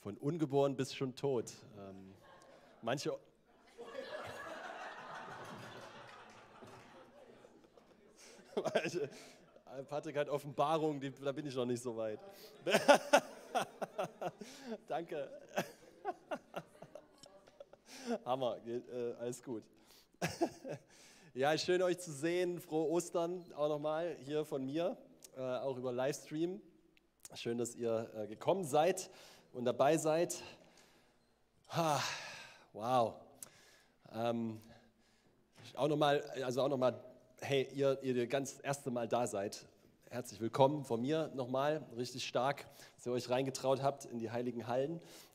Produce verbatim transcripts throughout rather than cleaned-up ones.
Von ungeboren bis schon tot. Ähm, manche... Patrick hat Offenbarung, die, da bin ich noch nicht so weit. Danke. Hammer, geht, äh, alles gut. Ja, schön euch zu sehen. Frohe Ostern auch nochmal hier von mir, äh, auch über Livestream. Schön, dass ihr äh, gekommen seid und dabei seid. Ha, wow. Ähm, auch nochmal, also auch nochmal, hey, ihr, ihr das ganz erste Mal da seid. Herzlich willkommen von mir nochmal, richtig stark, dass ihr euch reingetraut habt in die heiligen Hallen.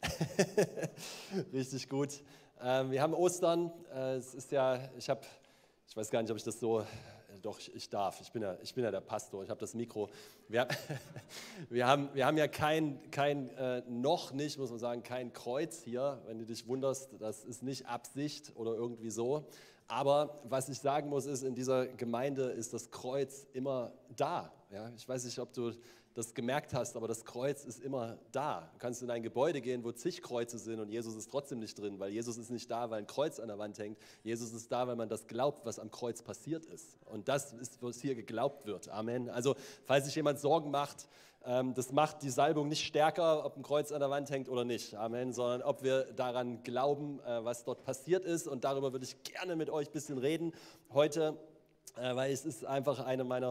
Richtig gut. Ähm, wir haben Ostern, äh, es ist ja, ich habe, ich weiß gar nicht, ob ich das so, äh, doch, ich, ich darf, ich bin, ja, ich bin ja der Pastor, ich habe das Mikro. Wir, wir, haben, wir haben ja kein, kein äh, noch nicht, muss man sagen, kein Kreuz hier, wenn du dich wunderst, das ist nicht Absicht oder irgendwie so. Aber was ich sagen muss, ist, in dieser Gemeinde ist das Kreuz immer da. Ja? Ich weiß nicht, ob du das gemerkt hast, aber das Kreuz ist immer da. Du kannst in ein Gebäude gehen, wo zig Kreuze sind und Jesus ist trotzdem nicht drin, weil Jesus ist nicht da, weil ein Kreuz an der Wand hängt. Jesus ist da, weil man das glaubt, was am Kreuz passiert ist. Und das ist, was hier geglaubt wird. Amen. Also, falls sich jemand Sorgen macht, das macht die Salbung nicht stärker, ob ein Kreuz an der Wand hängt oder nicht. Amen. Sondern ob wir daran glauben, was dort passiert ist. Und darüber würde ich gerne mit euch ein bisschen reden heute, weil es ist einfach eine meiner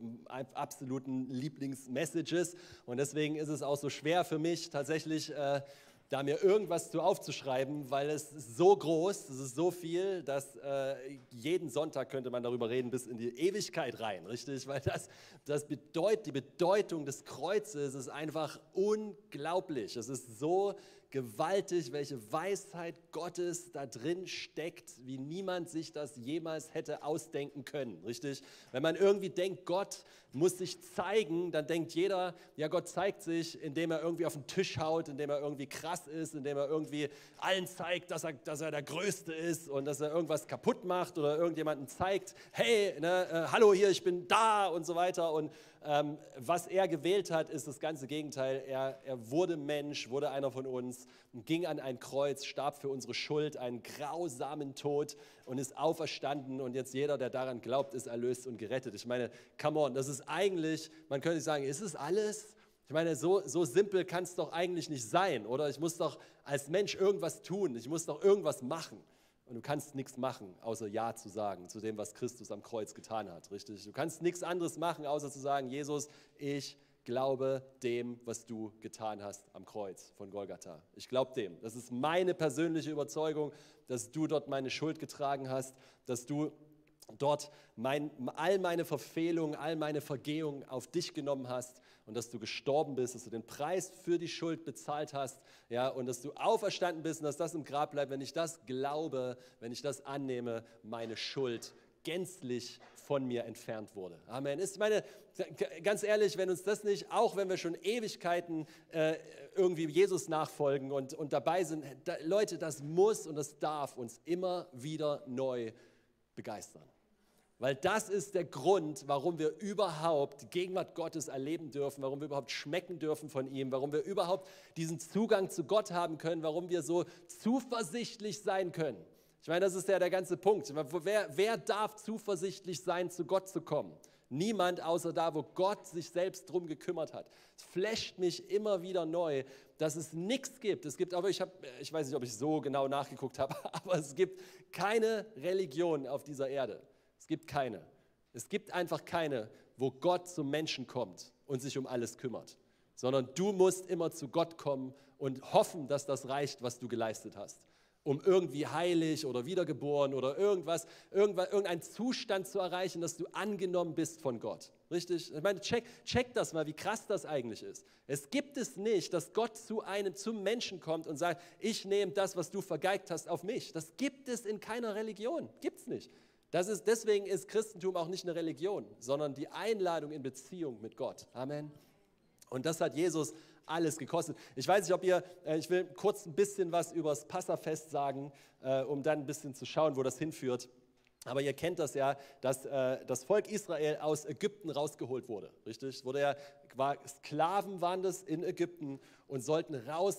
absoluten Lieblingsmessages. Und deswegen ist es auch so schwer für mich, tatsächlich äh, da mir irgendwas zu aufzuschreiben, weil es ist so groß, es ist so viel, dass äh, jeden Sonntag könnte man darüber reden, bis in die Ewigkeit rein, richtig? Weil das, das bedeut, die Bedeutung des Kreuzes ist einfach unglaublich. Es ist so gewaltig, welche Weisheit Gottes da drin steckt, wie niemand sich das jemals hätte ausdenken können, richtig? Wenn man irgendwie denkt, Gott muss sich zeigen, dann denkt jeder, ja, Gott zeigt sich, indem er irgendwie auf den Tisch haut, indem er irgendwie krass ist, indem er irgendwie allen zeigt, dass er, dass er der Größte ist und dass er irgendwas kaputt macht oder irgendjemanden zeigt, hey, ne, äh, hallo hier, ich bin da und so weiter. Und ähm, was er gewählt hat, ist das ganze Gegenteil. Er, er wurde Mensch, wurde einer von uns, ging an ein Kreuz, starb für unsere Schuld, einen grausamen Tod und ist auferstanden. Und jetzt jeder, der daran glaubt, ist erlöst und gerettet. Ich meine, come on, das ist eigentlich, man könnte sagen, ist es alles? Ich meine, so, so simpel kann es doch eigentlich nicht sein, oder? Ich muss doch als Mensch irgendwas tun, ich muss doch irgendwas machen. Und du kannst nichts machen, außer Ja zu sagen zu dem, was Christus am Kreuz getan hat, richtig? Du kannst nichts anderes machen, außer zu sagen, Jesus, ich glaube dem, was du getan hast am Kreuz von Golgatha. Ich glaube dem. Das ist meine persönliche Überzeugung, dass du dort meine Schuld getragen hast, dass du dort mein, all meine Verfehlungen, all meine Vergehungen auf dich genommen hast und dass du gestorben bist, dass du den Preis für die Schuld bezahlt hast, ja, und dass du auferstanden bist und dass das im Grab bleibt. Wenn ich das glaube, wenn ich das annehme, meine Schuld gänzlich von mir entfernt wurde. Amen. Ich meine, ganz ehrlich, wenn uns das nicht, auch wenn wir schon Ewigkeiten äh, irgendwie Jesus nachfolgen und, und dabei sind, da, Leute, das muss und das darf uns immer wieder neu begeistern. Weil das ist der Grund, warum wir überhaupt die Gegenwart Gottes erleben dürfen, warum wir überhaupt schmecken dürfen von ihm, warum wir überhaupt diesen Zugang zu Gott haben können, warum wir so zuversichtlich sein können. Ich meine, das ist ja der ganze Punkt. Ich meine, wer, wer darf zuversichtlich sein, zu Gott zu kommen? Niemand außer da, wo Gott sich selbst drum gekümmert hat. Es flasht mich immer wieder neu, dass es nichts gibt. Es gibt aber, ich, hab, ich weiß nicht, ob ich so genau nachgeguckt habe, aber es gibt keine Religion auf dieser Erde. Es gibt keine. Es gibt einfach keine, wo Gott zum Menschen kommt und sich um alles kümmert. Sondern du musst immer zu Gott kommen und hoffen, dass das reicht, was du geleistet hast. Um irgendwie heilig oder wiedergeboren oder irgendwas, irgendwas, irgendeinen Zustand zu erreichen, dass du angenommen bist von Gott. Richtig? Ich meine, check, check das mal, wie krass das eigentlich ist. Es gibt es nicht, dass Gott zu einem, zum Menschen kommt und sagt, ich nehme das, was du vergeigt hast, auf mich. Das gibt es in keiner Religion. Gibt es nicht. Das ist, deswegen ist Christentum auch nicht eine Religion, sondern die Einladung in Beziehung mit Gott. Amen. Und das hat Jesus alles gekostet. Ich weiß nicht, ob ihr, ich will kurz ein bisschen was über das Passafest sagen, um dann ein bisschen zu schauen, wo das hinführt. Aber ihr kennt das ja, dass das Volk Israel aus Ägypten rausgeholt wurde, richtig? Es wurde ja, war, Sklaven waren das in Ägypten und sollten raus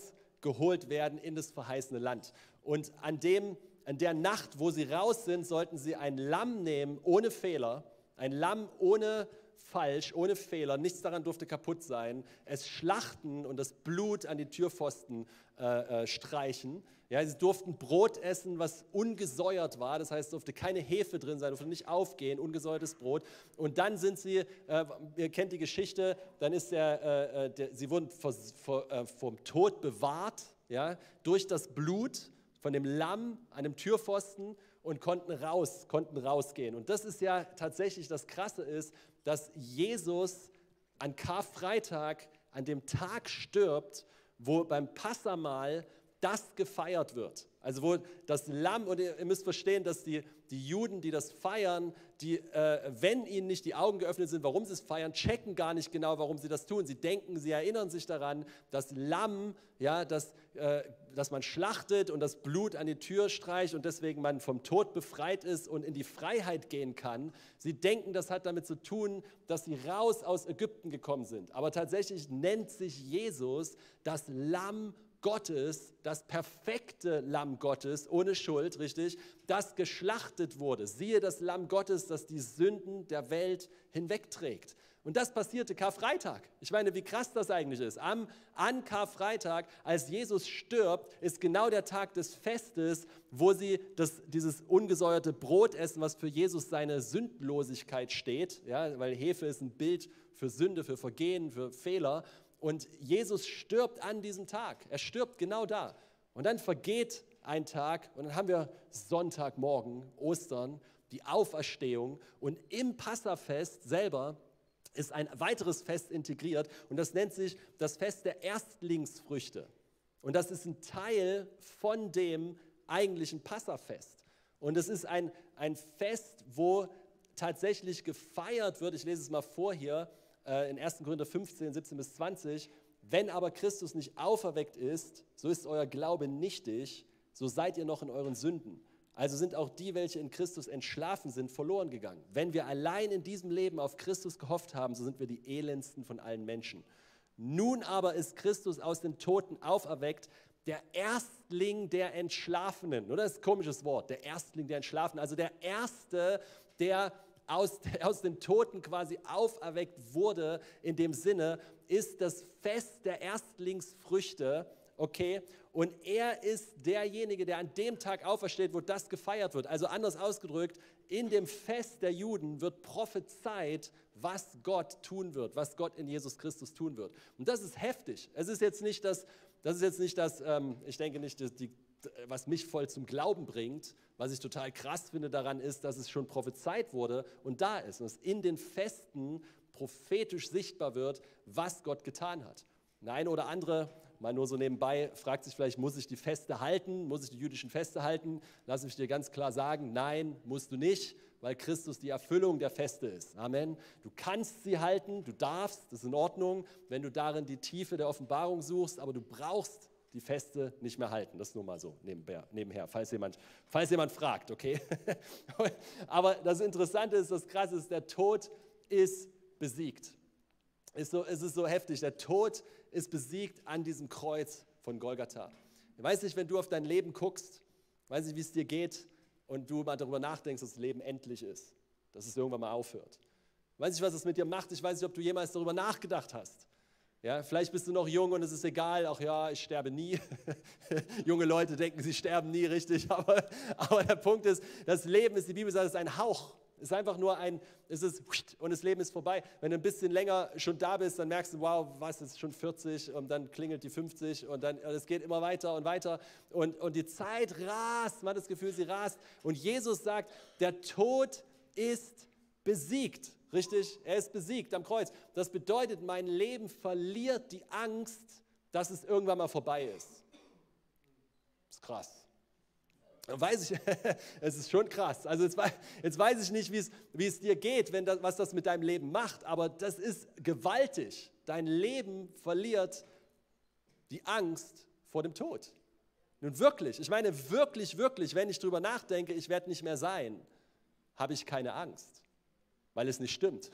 geholt werden in das verheißene Land. Und an, dem, an der Nacht, wo sie raus sind, sollten sie ein Lamm nehmen, ohne Fehler, ein Lamm ohne falsch, ohne Fehler, nichts daran durfte kaputt sein, es schlachten und das Blut an die Türpfosten äh, äh, streichen. Ja, sie durften Brot essen, was ungesäuert war, das heißt, es durfte keine Hefe drin sein, durfte nicht aufgehen, ungesäuertes Brot. Und dann sind sie, äh, ihr kennt die Geschichte, dann ist der, äh, der sie wurden vor, vor, äh, vom Tod bewahrt, ja, durch das Blut von dem Lamm an dem Türpfosten und konnten raus, konnten rausgehen. Und das ist ja tatsächlich das Krasse ist, dass Jesus an Karfreitag, an dem Tag stirbt, wo beim Passahmahl das gefeiert wird. Also wo das Lamm, und ihr, ihr müsst verstehen, dass die, die Juden, die das feiern, die, äh, wenn ihnen nicht die Augen geöffnet sind, warum sie es feiern, checken gar nicht genau, warum sie das tun. Sie denken, sie erinnern sich daran, das Lamm, ja, das, äh, dass man schlachtet und das Blut an die Tür streicht und deswegen man vom Tod befreit ist und in die Freiheit gehen kann. Sie denken, das hat damit zu tun, dass sie raus aus Ägypten gekommen sind. Aber tatsächlich nennt sich Jesus das Lamm Gottes, das perfekte Lamm Gottes, ohne Schuld, richtig, das geschlachtet wurde. Siehe das Lamm Gottes, das die Sünden der Welt hinwegträgt. Und das passierte Karfreitag. Ich meine, wie krass das eigentlich ist. Am, an Karfreitag, als Jesus stirbt, ist genau der Tag des Festes, wo sie das, dieses ungesäuerte Brot essen, was für Jesus seine Sündlosigkeit steht, ja, weil Hefe ist ein Bild für Sünde, für Vergehen, für Fehler. Und Jesus stirbt an diesem Tag. Er stirbt genau da. Und dann vergeht ein Tag und dann haben wir Sonntagmorgen, Ostern, die Auferstehung. Und im Passafest selber ist ein weiteres Fest integriert. Und das nennt sich das Fest der Erstlingsfrüchte. Und das ist ein Teil von dem eigentlichen Passafest. Und es ist ein, ein Fest, wo tatsächlich gefeiert wird. Ich lese es mal vor hier. In ersten Korinther fünfzehn, siebzehn bis zwanzig, wenn aber Christus nicht auferweckt ist, so ist euer Glaube nichtig, so seid ihr noch in euren Sünden. Also sind auch die, welche in Christus entschlafen sind, verloren gegangen. Wenn wir allein in diesem Leben auf Christus gehofft haben, so sind wir die elendsten von allen Menschen. Nun aber ist Christus aus den Toten auferweckt, der Erstling der Entschlafenen. Oder das ist ein komisches Wort, der Erstling der Entschlafenen, also der Erste, der Aus, aus den Toten quasi auferweckt wurde, in dem Sinne, ist das Fest der Erstlingsfrüchte, okay? Und er ist derjenige, der an dem Tag aufersteht, wo das gefeiert wird. Also anders ausgedrückt, in dem Fest der Juden wird prophezeit, was Gott tun wird, was Gott in Jesus Christus tun wird. Und das ist heftig. Es ist jetzt nicht das, das ist jetzt nicht das, ähm, ich denke nicht, dass die was mich voll zum Glauben bringt, was ich total krass finde daran ist, dass es schon prophezeit wurde und da ist und es in den Festen prophetisch sichtbar wird, was Gott getan hat. Der eine oder andere, mal nur so nebenbei, fragt sich vielleicht, muss ich die Feste halten, muss ich die jüdischen Feste halten? Lass mich dir ganz klar sagen, nein, musst du nicht, weil Christus die Erfüllung der Feste ist. Amen. Du kannst sie halten, du darfst, das ist in Ordnung, wenn du darin die Tiefe der Offenbarung suchst, aber du brauchst die Feste nicht mehr halten. Das nur mal so nebenher, nebenher falls, jemand, falls jemand fragt, okay? Aber das Interessante ist, das Krasse ist, der Tod ist besiegt. Ist so, es ist so heftig, der Tod ist besiegt an diesem Kreuz von Golgatha. Ich weiß nicht, wenn du auf dein Leben guckst, weiß nicht, wie es dir geht und du mal darüber nachdenkst, dass das Leben endlich ist, dass es irgendwann mal aufhört. Ich weiß nicht, was es mit dir macht, ich weiß nicht, ob du jemals darüber nachgedacht hast. Ja, vielleicht bist du noch jung und es ist egal, ach ja, ich sterbe nie. Junge Leute denken, sie sterben nie, richtig. Aber, aber der Punkt ist, das Leben ist, die Bibel sagt, es ist ein Hauch. Es ist einfach nur ein, es ist und das Leben ist vorbei. Wenn du ein bisschen länger schon da bist, dann merkst du, wow, was ist schon vierzig und dann klingelt die fünfzig und dann und es geht immer weiter und weiter. Und, und die Zeit rast, man hat das Gefühl, sie rast. Und Jesus sagt, der Tod ist besiegt. Richtig? Er ist besiegt am Kreuz. Das bedeutet, mein Leben verliert die Angst, dass es irgendwann mal vorbei ist. Das ist krass. Dann weiß ich, es ist schon krass. Also jetzt, jetzt weiß ich nicht, wie es, wie es dir geht, wenn das, was das mit deinem Leben macht, aber das ist gewaltig. Dein Leben verliert die Angst vor dem Tod. Nun wirklich, ich meine wirklich, wirklich, wenn ich drüber nachdenke, ich werde nicht mehr sein, habe ich keine Angst. Weil es nicht stimmt.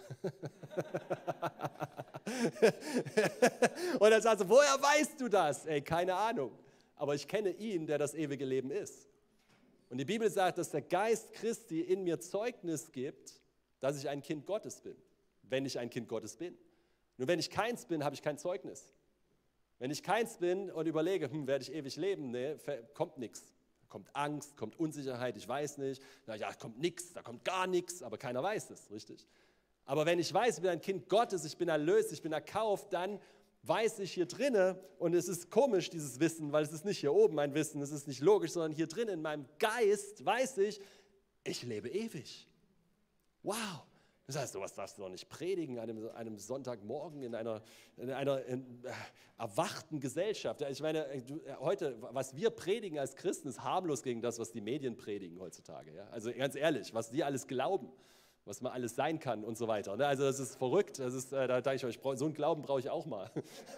Und dann sagst du, woher weißt du das? Ey, keine Ahnung. aber ich kenne ihn, der das ewige Leben ist. Und die Bibel sagt, dass der Geist Christi in mir Zeugnis gibt, dass ich ein Kind Gottes bin, wenn ich ein Kind Gottes bin. Nur wenn ich keins bin, habe ich kein Zeugnis. Wenn ich keins bin und überlege, hm, werde ich ewig leben, nee, kommt nichts. Kommt Angst, kommt Unsicherheit, ich weiß nicht. Na ja, kommt nichts, da kommt gar nichts, aber keiner weiß es, richtig? Aber wenn ich weiß, ich bin ein Kind Gottes, ich bin erlöst, ich bin erkauft, dann weiß ich hier drinnen, und es ist komisch, dieses Wissen, weil es ist nicht hier oben mein Wissen, es ist nicht logisch, sondern hier drin in meinem Geist weiß ich, ich lebe ewig. Wow! Das heißt, sowas darfst du doch nicht predigen an einem, einem Sonntagmorgen in einer, in einer in, äh, erwachten Gesellschaft. Ich meine, du, heute, was wir predigen als Christen, ist harmlos gegen das, was die Medien predigen heutzutage. Ja? Also ganz ehrlich, was die alles glauben, was man alles sein kann und so weiter. Ne? Also das ist verrückt. Das ist, äh, da denke ich euch, so einen Glauben brauche ich auch mal.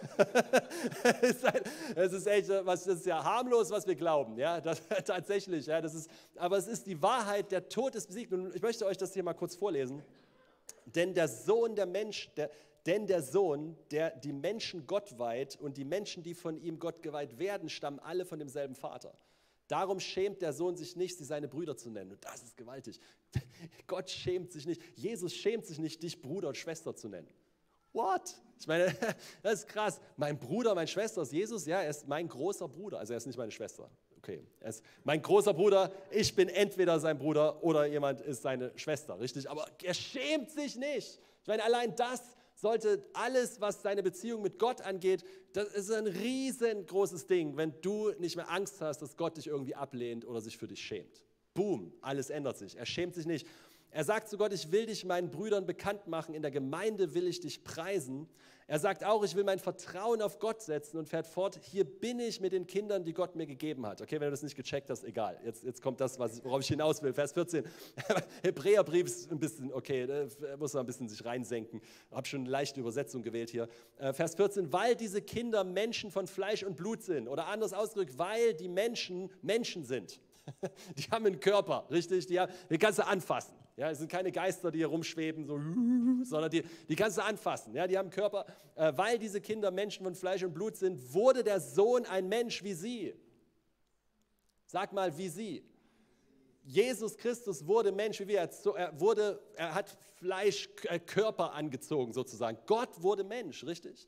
Es ist echt, was, das ist ja harmlos, was wir glauben. Ja? Das, tatsächlich. Ja? Das ist, aber es ist die Wahrheit, der Tod ist besiegt. Und ich möchte euch das hier mal kurz vorlesen. Denn der Sohn der Mensch, der, denn der Sohn, der die Menschen Gott weiht und die Menschen, die von ihm Gott geweiht werden, stammen alle von demselben Vater. Darum schämt der Sohn sich nicht, sie seine Brüder zu nennen. Und das ist gewaltig. Gott schämt sich nicht, Jesus schämt sich nicht, dich Bruder und Schwester zu nennen. What? Ich meine, das ist krass. Mein Bruder, meine Schwester ist Jesus, ja, er ist mein großer Bruder. Also er ist nicht meine Schwester. Okay, er ist mein großer Bruder, ich bin entweder sein Bruder oder jemand ist seine Schwester, richtig? Aber er schämt sich nicht. Ich meine, allein das sollte alles, was seine Beziehung mit Gott angeht, das ist ein riesengroßes Ding, wenn du nicht mehr Angst hast, dass Gott dich irgendwie ablehnt oder sich für dich schämt. Boom, alles ändert sich. Er schämt sich nicht. Er sagt zu Gott, ich will dich meinen Brüdern bekannt machen, in der Gemeinde will ich dich preisen. Er sagt auch, ich will mein Vertrauen auf Gott setzen und fährt fort, hier bin ich mit den Kindern, die Gott mir gegeben hat. Okay, wenn du das nicht gecheckt hast, egal. Jetzt, jetzt kommt das, was, worauf ich hinaus will. Vers vierzehn. Hebräerbrief ist ein bisschen, okay, da muss man ein bisschen sich reinsenken. Ich habe schon eine leichte Übersetzung gewählt hier. Vers vierzehn, weil diese Kinder Menschen von Fleisch und Blut sind. Oder anders ausgedrückt, weil die Menschen Menschen sind. Die haben einen Körper, richtig? Die, haben, die kannst du anfassen. Ja, es sind keine Geister, die hier rumschweben, so, sondern die, die kannst du anfassen. Ja, die haben einen Körper. Äh, weil diese Kinder Menschen von Fleisch und Blut sind, wurde der Sohn ein Mensch wie sie. Sag mal, wie sie. Jesus Christus wurde Mensch wie wir. Er, wurde, er hat Fleisch, äh, Körper angezogen sozusagen. Gott wurde Mensch, richtig?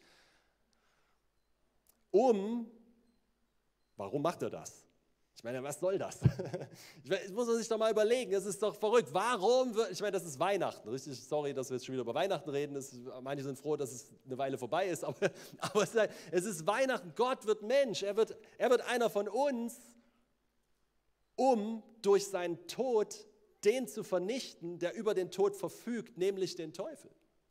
Um, warum macht er das? Ich meine, was soll das? Das muss man sich doch mal überlegen, das ist doch verrückt. Warum, ich meine, das ist Weihnachten, richtig? Sorry, dass wir jetzt schon wieder über Weihnachten reden. Das, manche sind froh, dass es eine Weile vorbei ist, aber, aber es ist Weihnachten. Gott wird Mensch, er wird, er wird einer von uns, um durch seinen Tod den zu vernichten, der über den Tod verfügt, nämlich den Teufel.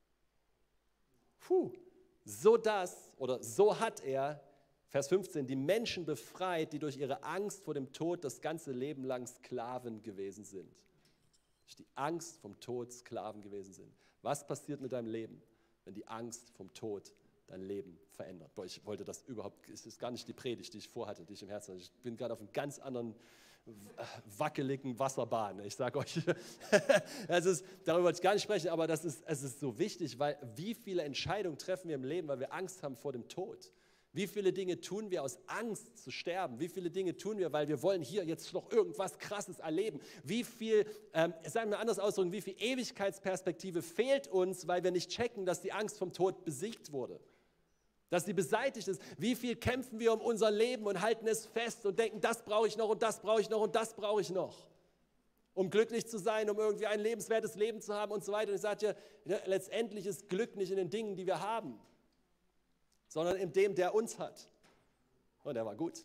Puh, so das, oder so hat er, Vers fünfzehn, die Menschen befreit, die durch ihre Angst vor dem Tod das ganze Leben lang Sklaven gewesen sind. Durch die Angst vom Tod Sklaven gewesen sind. Was passiert mit deinem Leben, wenn die Angst vom Tod dein Leben verändert? Boah, ich wollte das überhaupt, es ist gar nicht die Predigt, die ich vorhatte, die ich im Herzen hatte. Ich bin gerade auf einem ganz anderen wackeligen Wasserbahn. Ich sage euch, das ist, darüber wollte ich gar nicht sprechen, aber das ist, es ist so wichtig, weil wie viele Entscheidungen treffen wir im Leben, weil wir Angst haben vor dem Tod? Wie viele Dinge tun wir aus Angst zu sterben? Wie viele Dinge tun wir, weil wir wollen hier jetzt noch irgendwas Krasses erleben? Wie viel, ähm, sagen wir anders ausdrücken, wie viel Ewigkeitsperspektive fehlt uns, weil wir nicht checken, dass die Angst vom Tod besiegt wurde? Dass sie beseitigt ist. Wie viel kämpfen wir um unser Leben und halten es fest und denken, das brauche ich noch und das brauche ich noch und das brauche ich noch. Um glücklich zu sein, um irgendwie ein lebenswertes Leben zu haben und so weiter. Und ich sage dir, letztendlich ist Glück nicht in den Dingen, die wir haben, sondern in dem, der uns hat. Und der war gut.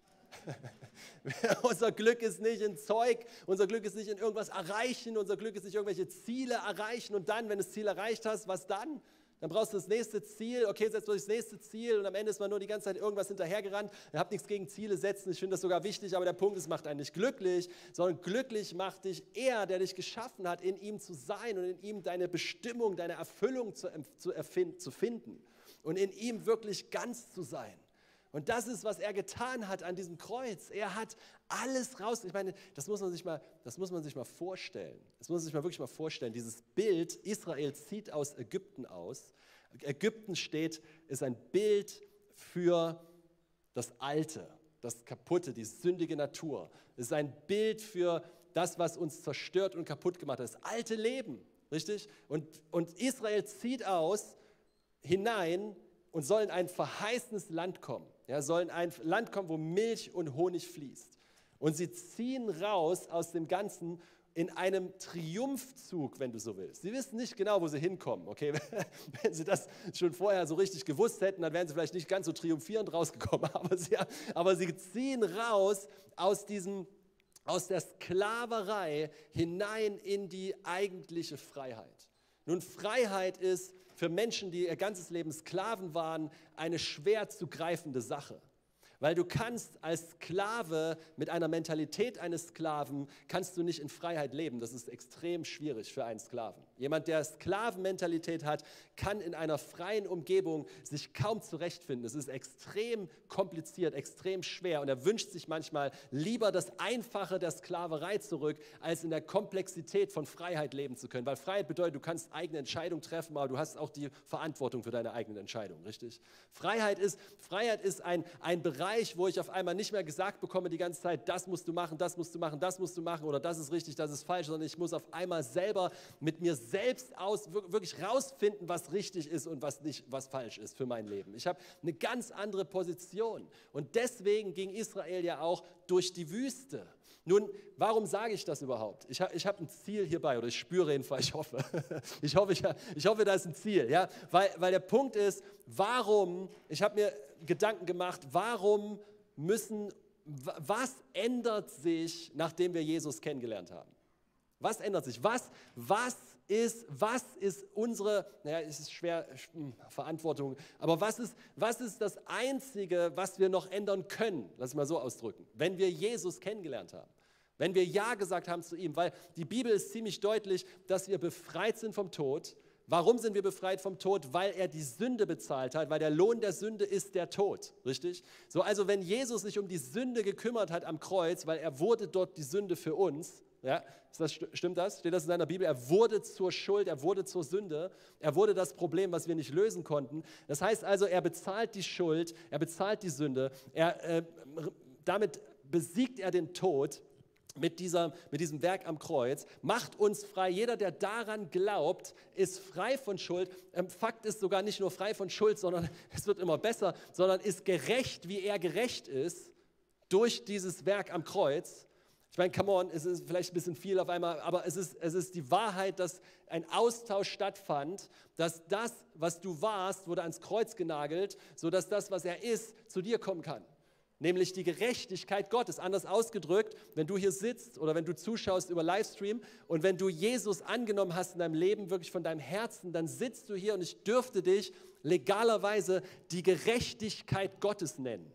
Unser Glück ist nicht in Zeug, unser Glück ist nicht in irgendwas erreichen, unser Glück ist nicht irgendwelche Ziele erreichen und dann, wenn du das Ziel erreicht hast, was dann? Dann brauchst du das nächste Ziel, okay, setzt du das nächste Ziel und am Ende ist man nur die ganze Zeit irgendwas hinterhergerannt. Ihr habt nichts gegen Ziele setzen, ich finde das sogar wichtig, aber der Punkt ist, macht einen nicht glücklich, sondern glücklich macht dich er, der dich geschaffen hat, in ihm zu sein und in ihm deine Bestimmung, deine Erfüllung zu, zu, erfinden, zu finden. Und in ihm wirklich ganz zu sein. Und das ist, was er getan hat an diesem Kreuz. Er hat alles raus. Ich meine, das muss man sich mal, das muss man sich mal vorstellen. Das muss man sich mal wirklich mal vorstellen. Dieses Bild, Israel zieht aus Ägypten aus. Ägypten steht, ist ein Bild für das Alte. das Kaputte, die sündige Natur. Es ist ein Bild für das, was uns zerstört und kaputt gemacht hat, das alte Leben, richtig? Und, und Israel zieht aus, hinein und soll in ein verheißenes Land kommen. Ja, soll in ein Land kommen, wo Milch und Honig fließt. Und sie ziehen raus aus dem Ganzen in einem Triumphzug, wenn du so willst. Sie wissen nicht genau, wo sie hinkommen. Okay? Wenn sie das schon vorher so richtig gewusst hätten, dann wären sie vielleicht nicht ganz so triumphierend rausgekommen. Aber sie, aber sie ziehen raus aus, diesem, aus der Sklaverei hinein in die eigentliche Freiheit. Nun, Freiheit ist für Menschen, die ihr ganzes Leben Sklaven waren, eine schwer zu greifende Sache. Weil du kannst als Sklave mit einer Mentalität eines Sklaven, kannst du nicht in Freiheit leben. Das ist extrem schwierig für einen Sklaven. Jemand, der Sklavenmentalität hat, kann in einer freien Umgebung sich kaum zurechtfinden. Es ist extrem kompliziert, extrem schwer. Und er wünscht sich manchmal lieber das Einfache der Sklaverei zurück, als in der Komplexität von Freiheit leben zu können. Weil Freiheit bedeutet, du kannst eigene Entscheidungen treffen, aber du hast auch die Verantwortung für deine eigenen Entscheidungen, richtig? Freiheit ist, Freiheit ist ein, ein Bereich, wo ich auf einmal nicht mehr gesagt bekomme die ganze Zeit, das musst du machen, das musst du machen, das musst du machen oder das ist richtig, das ist falsch, sondern ich muss auf einmal selber mit mir selbst aus, wirklich rausfinden, was richtig ist und was nicht, was falsch ist für mein Leben. Ich habe eine ganz andere Position und deswegen ging Israel ja auch durch die Wüste. Nun, warum sage ich das überhaupt? Ich, ich habe ein Ziel hierbei, oder ich spüre jedenfalls, ich hoffe, ich hoffe, ich, ich hoffe, da ist ein Ziel, ja? weil, weil der Punkt ist, warum, ich habe mir Gedanken gemacht, warum müssen, was ändert sich, nachdem wir Jesus kennengelernt haben? Was ändert sich? Was, was ist, was ist unsere, naja, es ist schwer, Verantwortung, aber was ist, was ist das Einzige, was wir noch ändern können, lass es mal so ausdrücken, wenn wir Jesus kennengelernt haben? Wenn wir Ja gesagt haben zu ihm, weil die Bibel ist ziemlich deutlich, dass wir befreit sind vom Tod. Warum sind wir befreit vom Tod? Weil er die Sünde bezahlt hat, weil der Lohn der Sünde ist der Tod, richtig? So, also wenn Jesus sich um die Sünde gekümmert hat am Kreuz, weil er wurde dort die Sünde für uns, ja, ist das, stimmt das? Steht das in deiner Bibel? Er wurde zur Schuld, er wurde zur Sünde, er wurde das Problem, was wir nicht lösen konnten. Das heißt also, er bezahlt die Schuld, er bezahlt die Sünde, er, äh, damit besiegt er den Tod. Mit, dieser, mit diesem Werk am Kreuz, macht uns frei. Jeder, der daran glaubt, ist frei von Schuld. Ähm, Fakt ist sogar nicht nur frei von Schuld, sondern es wird immer besser, sondern ist gerecht, wie er gerecht ist, durch dieses Werk am Kreuz. Ich meine, come on, es ist vielleicht ein bisschen viel auf einmal, aber es ist, es ist die Wahrheit, dass ein Austausch stattfand, dass das, was du warst, wurde ans Kreuz genagelt, sodass das, was er ist, zu dir kommen kann. Nämlich die Gerechtigkeit Gottes. Anders ausgedrückt, wenn du hier sitzt oder wenn du zuschaust über Livestream und wenn du Jesus angenommen hast in deinem Leben, wirklich von deinem Herzen, dann sitzt du hier und ich dürfte dich legalerweise die Gerechtigkeit Gottes nennen.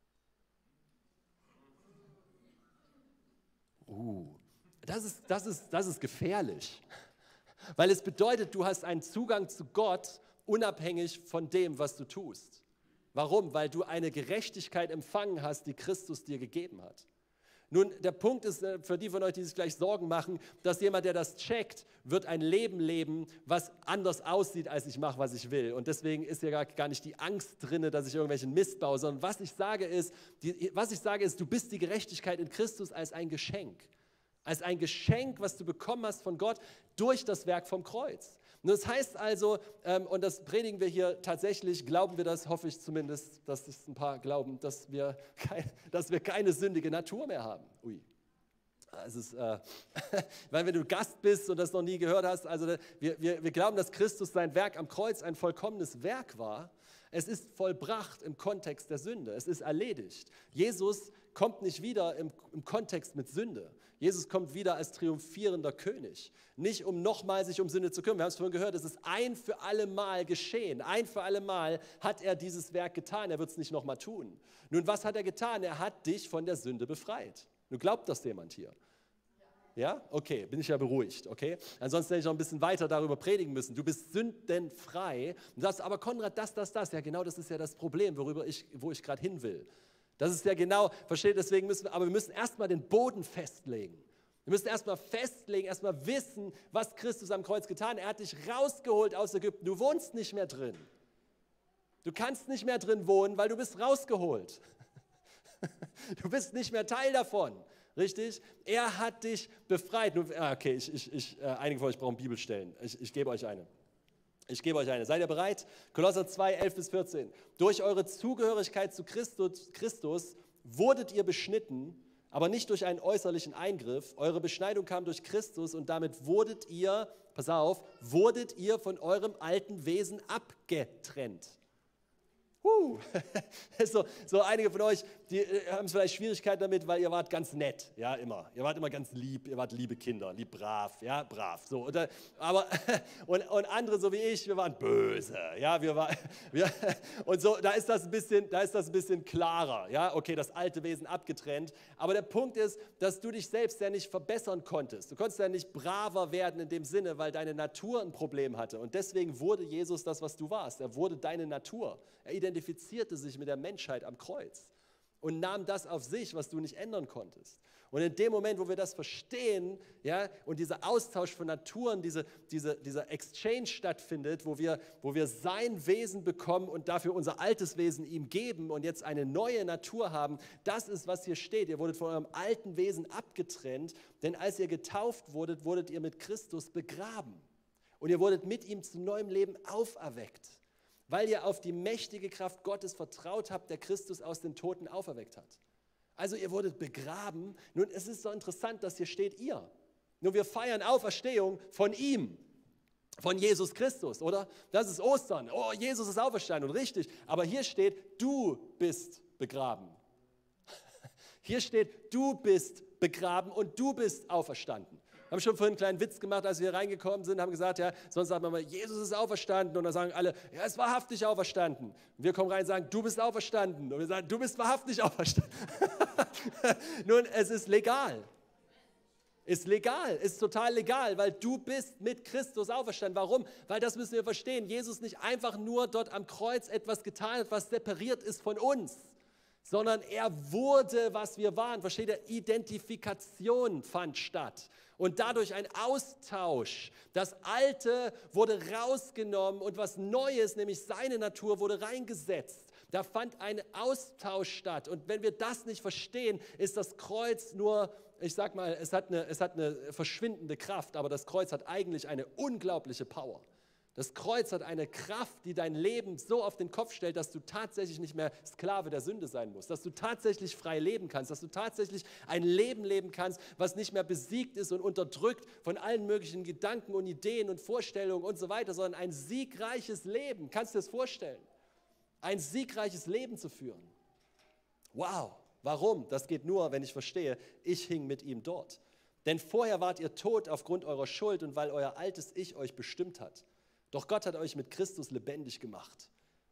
Uh, das ist, das ist, das ist gefährlich, weil es bedeutet, du hast einen Zugang zu Gott unabhängig von dem, was du tust. Warum? Weil du eine Gerechtigkeit empfangen hast, die Christus dir gegeben hat. Nun, der Punkt ist für die von euch, die sich gleich Sorgen machen, dass jemand, der das checkt, wird ein Leben leben, was anders aussieht, als ich mache, was ich will. Und deswegen ist ja gar nicht die Angst drin, dass ich irgendwelchen Mist baue, sondern was ich sage ist, die, was ich sage ist, du bist die Gerechtigkeit in Christus als ein Geschenk. Als ein Geschenk, was du bekommen hast von Gott durch das Werk vom Kreuz. Und das heißt also, ähm, und das predigen wir hier tatsächlich, glauben wir das, hoffe ich zumindest, dass es ein paar glauben, dass wir, kein, dass wir keine sündige Natur mehr haben. Ui. Es ist, äh, weil wenn du Gast bist und das noch nie gehört hast, also wir, wir, wir glauben, dass Christus sein Werk am Kreuz ein vollkommenes Werk war. Es ist vollbracht im Kontext der Sünde. Es ist erledigt. Jesus kommt nicht wieder im, im Kontext mit Sünde. Jesus kommt wieder als triumphierender König. Nicht um nochmal sich um Sünde zu kümmern. Wir haben es vorhin gehört, es ist ein für alle Mal geschehen. Ein für alle Mal hat er dieses Werk getan. Er wird es nicht nochmal tun. Nun, was hat er getan? Er hat dich von der Sünde befreit. Nun, glaubt das jemand hier? Ja? Okay, bin ich ja beruhigt, okay? Ansonsten hätte ich noch ein bisschen weiter darüber predigen müssen. Du bist sündenfrei. Und du sagst, aber Konrad, das, das, das. Ja, genau, das ist ja das Problem, worüber ich, wo ich gerade hin will. Das ist ja genau, versteht, deswegen müssen wir, aber wir müssen erstmal den Boden festlegen. Wir müssen erstmal festlegen, erstmal wissen, was Christus am Kreuz getan hat. Er hat dich rausgeholt aus Ägypten. Du wohnst nicht mehr drin. Du kannst nicht mehr drin wohnen, weil du bist rausgeholt. Du bist nicht mehr Teil davon, richtig? Er hat dich befreit. Nun, okay, ich, ich, ich, äh, einige von euch brauchen Bibelstellen. Ich, ich gebe euch eine. Ich gebe euch eine. Seid ihr bereit? Kolosser zwei, elf bis vierzehn. Durch eure Zugehörigkeit zu Christus, Christus wurdet ihr beschnitten, aber nicht durch einen äußerlichen Eingriff. Eure Beschneidung kam durch Christus und damit wurdet ihr, pass auf, wurdet ihr von eurem alten Wesen abgetrennt. Huh. so, so einige von euch, die äh, haben vielleicht Schwierigkeiten damit, weil ihr wart ganz nett, ja, immer. Ihr wart immer ganz lieb, ihr wart liebe Kinder, lieb brav, ja, brav. So, und, aber, und, und andere, so wie ich, wir waren böse, ja, wir waren, wir, und so, da ist das ein bisschen, da ist das ein bisschen klarer, ja, okay, das alte Wesen abgetrennt. Aber der Punkt ist, dass du dich selbst ja nicht verbessern konntest. Du konntest ja nicht braver werden in dem Sinne, weil deine Natur ein Problem hatte. Und deswegen wurde Jesus das, was du warst. Er wurde deine Natur. Er identifizierte sich mit der Menschheit am Kreuz und nahm das auf sich, was du nicht ändern konntest. Und in dem Moment, wo wir das verstehen, ja, und dieser Austausch von Naturen, diese, diese, dieser Exchange stattfindet, wo wir, wo wir sein Wesen bekommen und dafür unser altes Wesen ihm geben und jetzt eine neue Natur haben, das ist, was hier steht. Ihr wurdet von eurem alten Wesen abgetrennt, denn als ihr getauft wurdet, wurdet ihr mit Christus begraben. Und ihr wurdet mit ihm zu neuem Leben auferweckt, weil ihr auf die mächtige Kraft Gottes vertraut habt, der Christus aus den Toten auferweckt hat. Also ihr wurdet begraben. Nun, es ist so interessant, dass hier steht ihr. Nun, wir feiern Auferstehung von ihm, von Jesus Christus, oder? Das ist Ostern. Oh, Jesus ist auferstanden und richtig. Aber hier steht, du bist begraben. Hier steht, du bist begraben und du bist auferstanden. Wir haben schon vorhin einen kleinen Witz gemacht, als wir reingekommen sind, haben gesagt, ja, sonst sagt man mal, Jesus ist auferstanden. Und dann sagen alle, ja, er ist wahrhaftig auferstanden. Und wir kommen rein und sagen, du bist auferstanden. Und wir sagen, du bist wahrhaftig auferstanden. Nun, es ist legal. Ist legal, ist total legal, weil du bist mit Christus auferstanden. Warum? Weil das müssen wir verstehen. Jesus nicht einfach nur dort am Kreuz etwas getan hat, was separiert ist von uns, sondern er wurde, was wir waren. Versteht ihr? Identifikation fand statt. Und dadurch ein Austausch. Das Alte wurde rausgenommen und was Neues, nämlich seine Natur, wurde reingesetzt. Da fand ein Austausch statt. Und wenn wir das nicht verstehen, ist das Kreuz nur, ich sag mal, es hat eine, es hat eine verschwindende Kraft, aber das Kreuz hat eigentlich eine unglaubliche Power. Das Kreuz hat eine Kraft, die dein Leben so auf den Kopf stellt, dass du tatsächlich nicht mehr Sklave der Sünde sein musst, dass du tatsächlich frei leben kannst, dass du tatsächlich ein Leben leben kannst, was nicht mehr besiegt ist und unterdrückt von allen möglichen Gedanken und Ideen und Vorstellungen und so weiter, sondern ein siegreiches Leben. Kannst du dir das vorstellen? Ein siegreiches Leben zu führen. Wow, warum? Das geht nur, wenn ich verstehe, ich hing mit ihm dort. Denn vorher wart ihr tot aufgrund eurer Schuld und weil euer altes Ich euch bestimmt hat. Doch Gott hat euch mit Christus lebendig gemacht.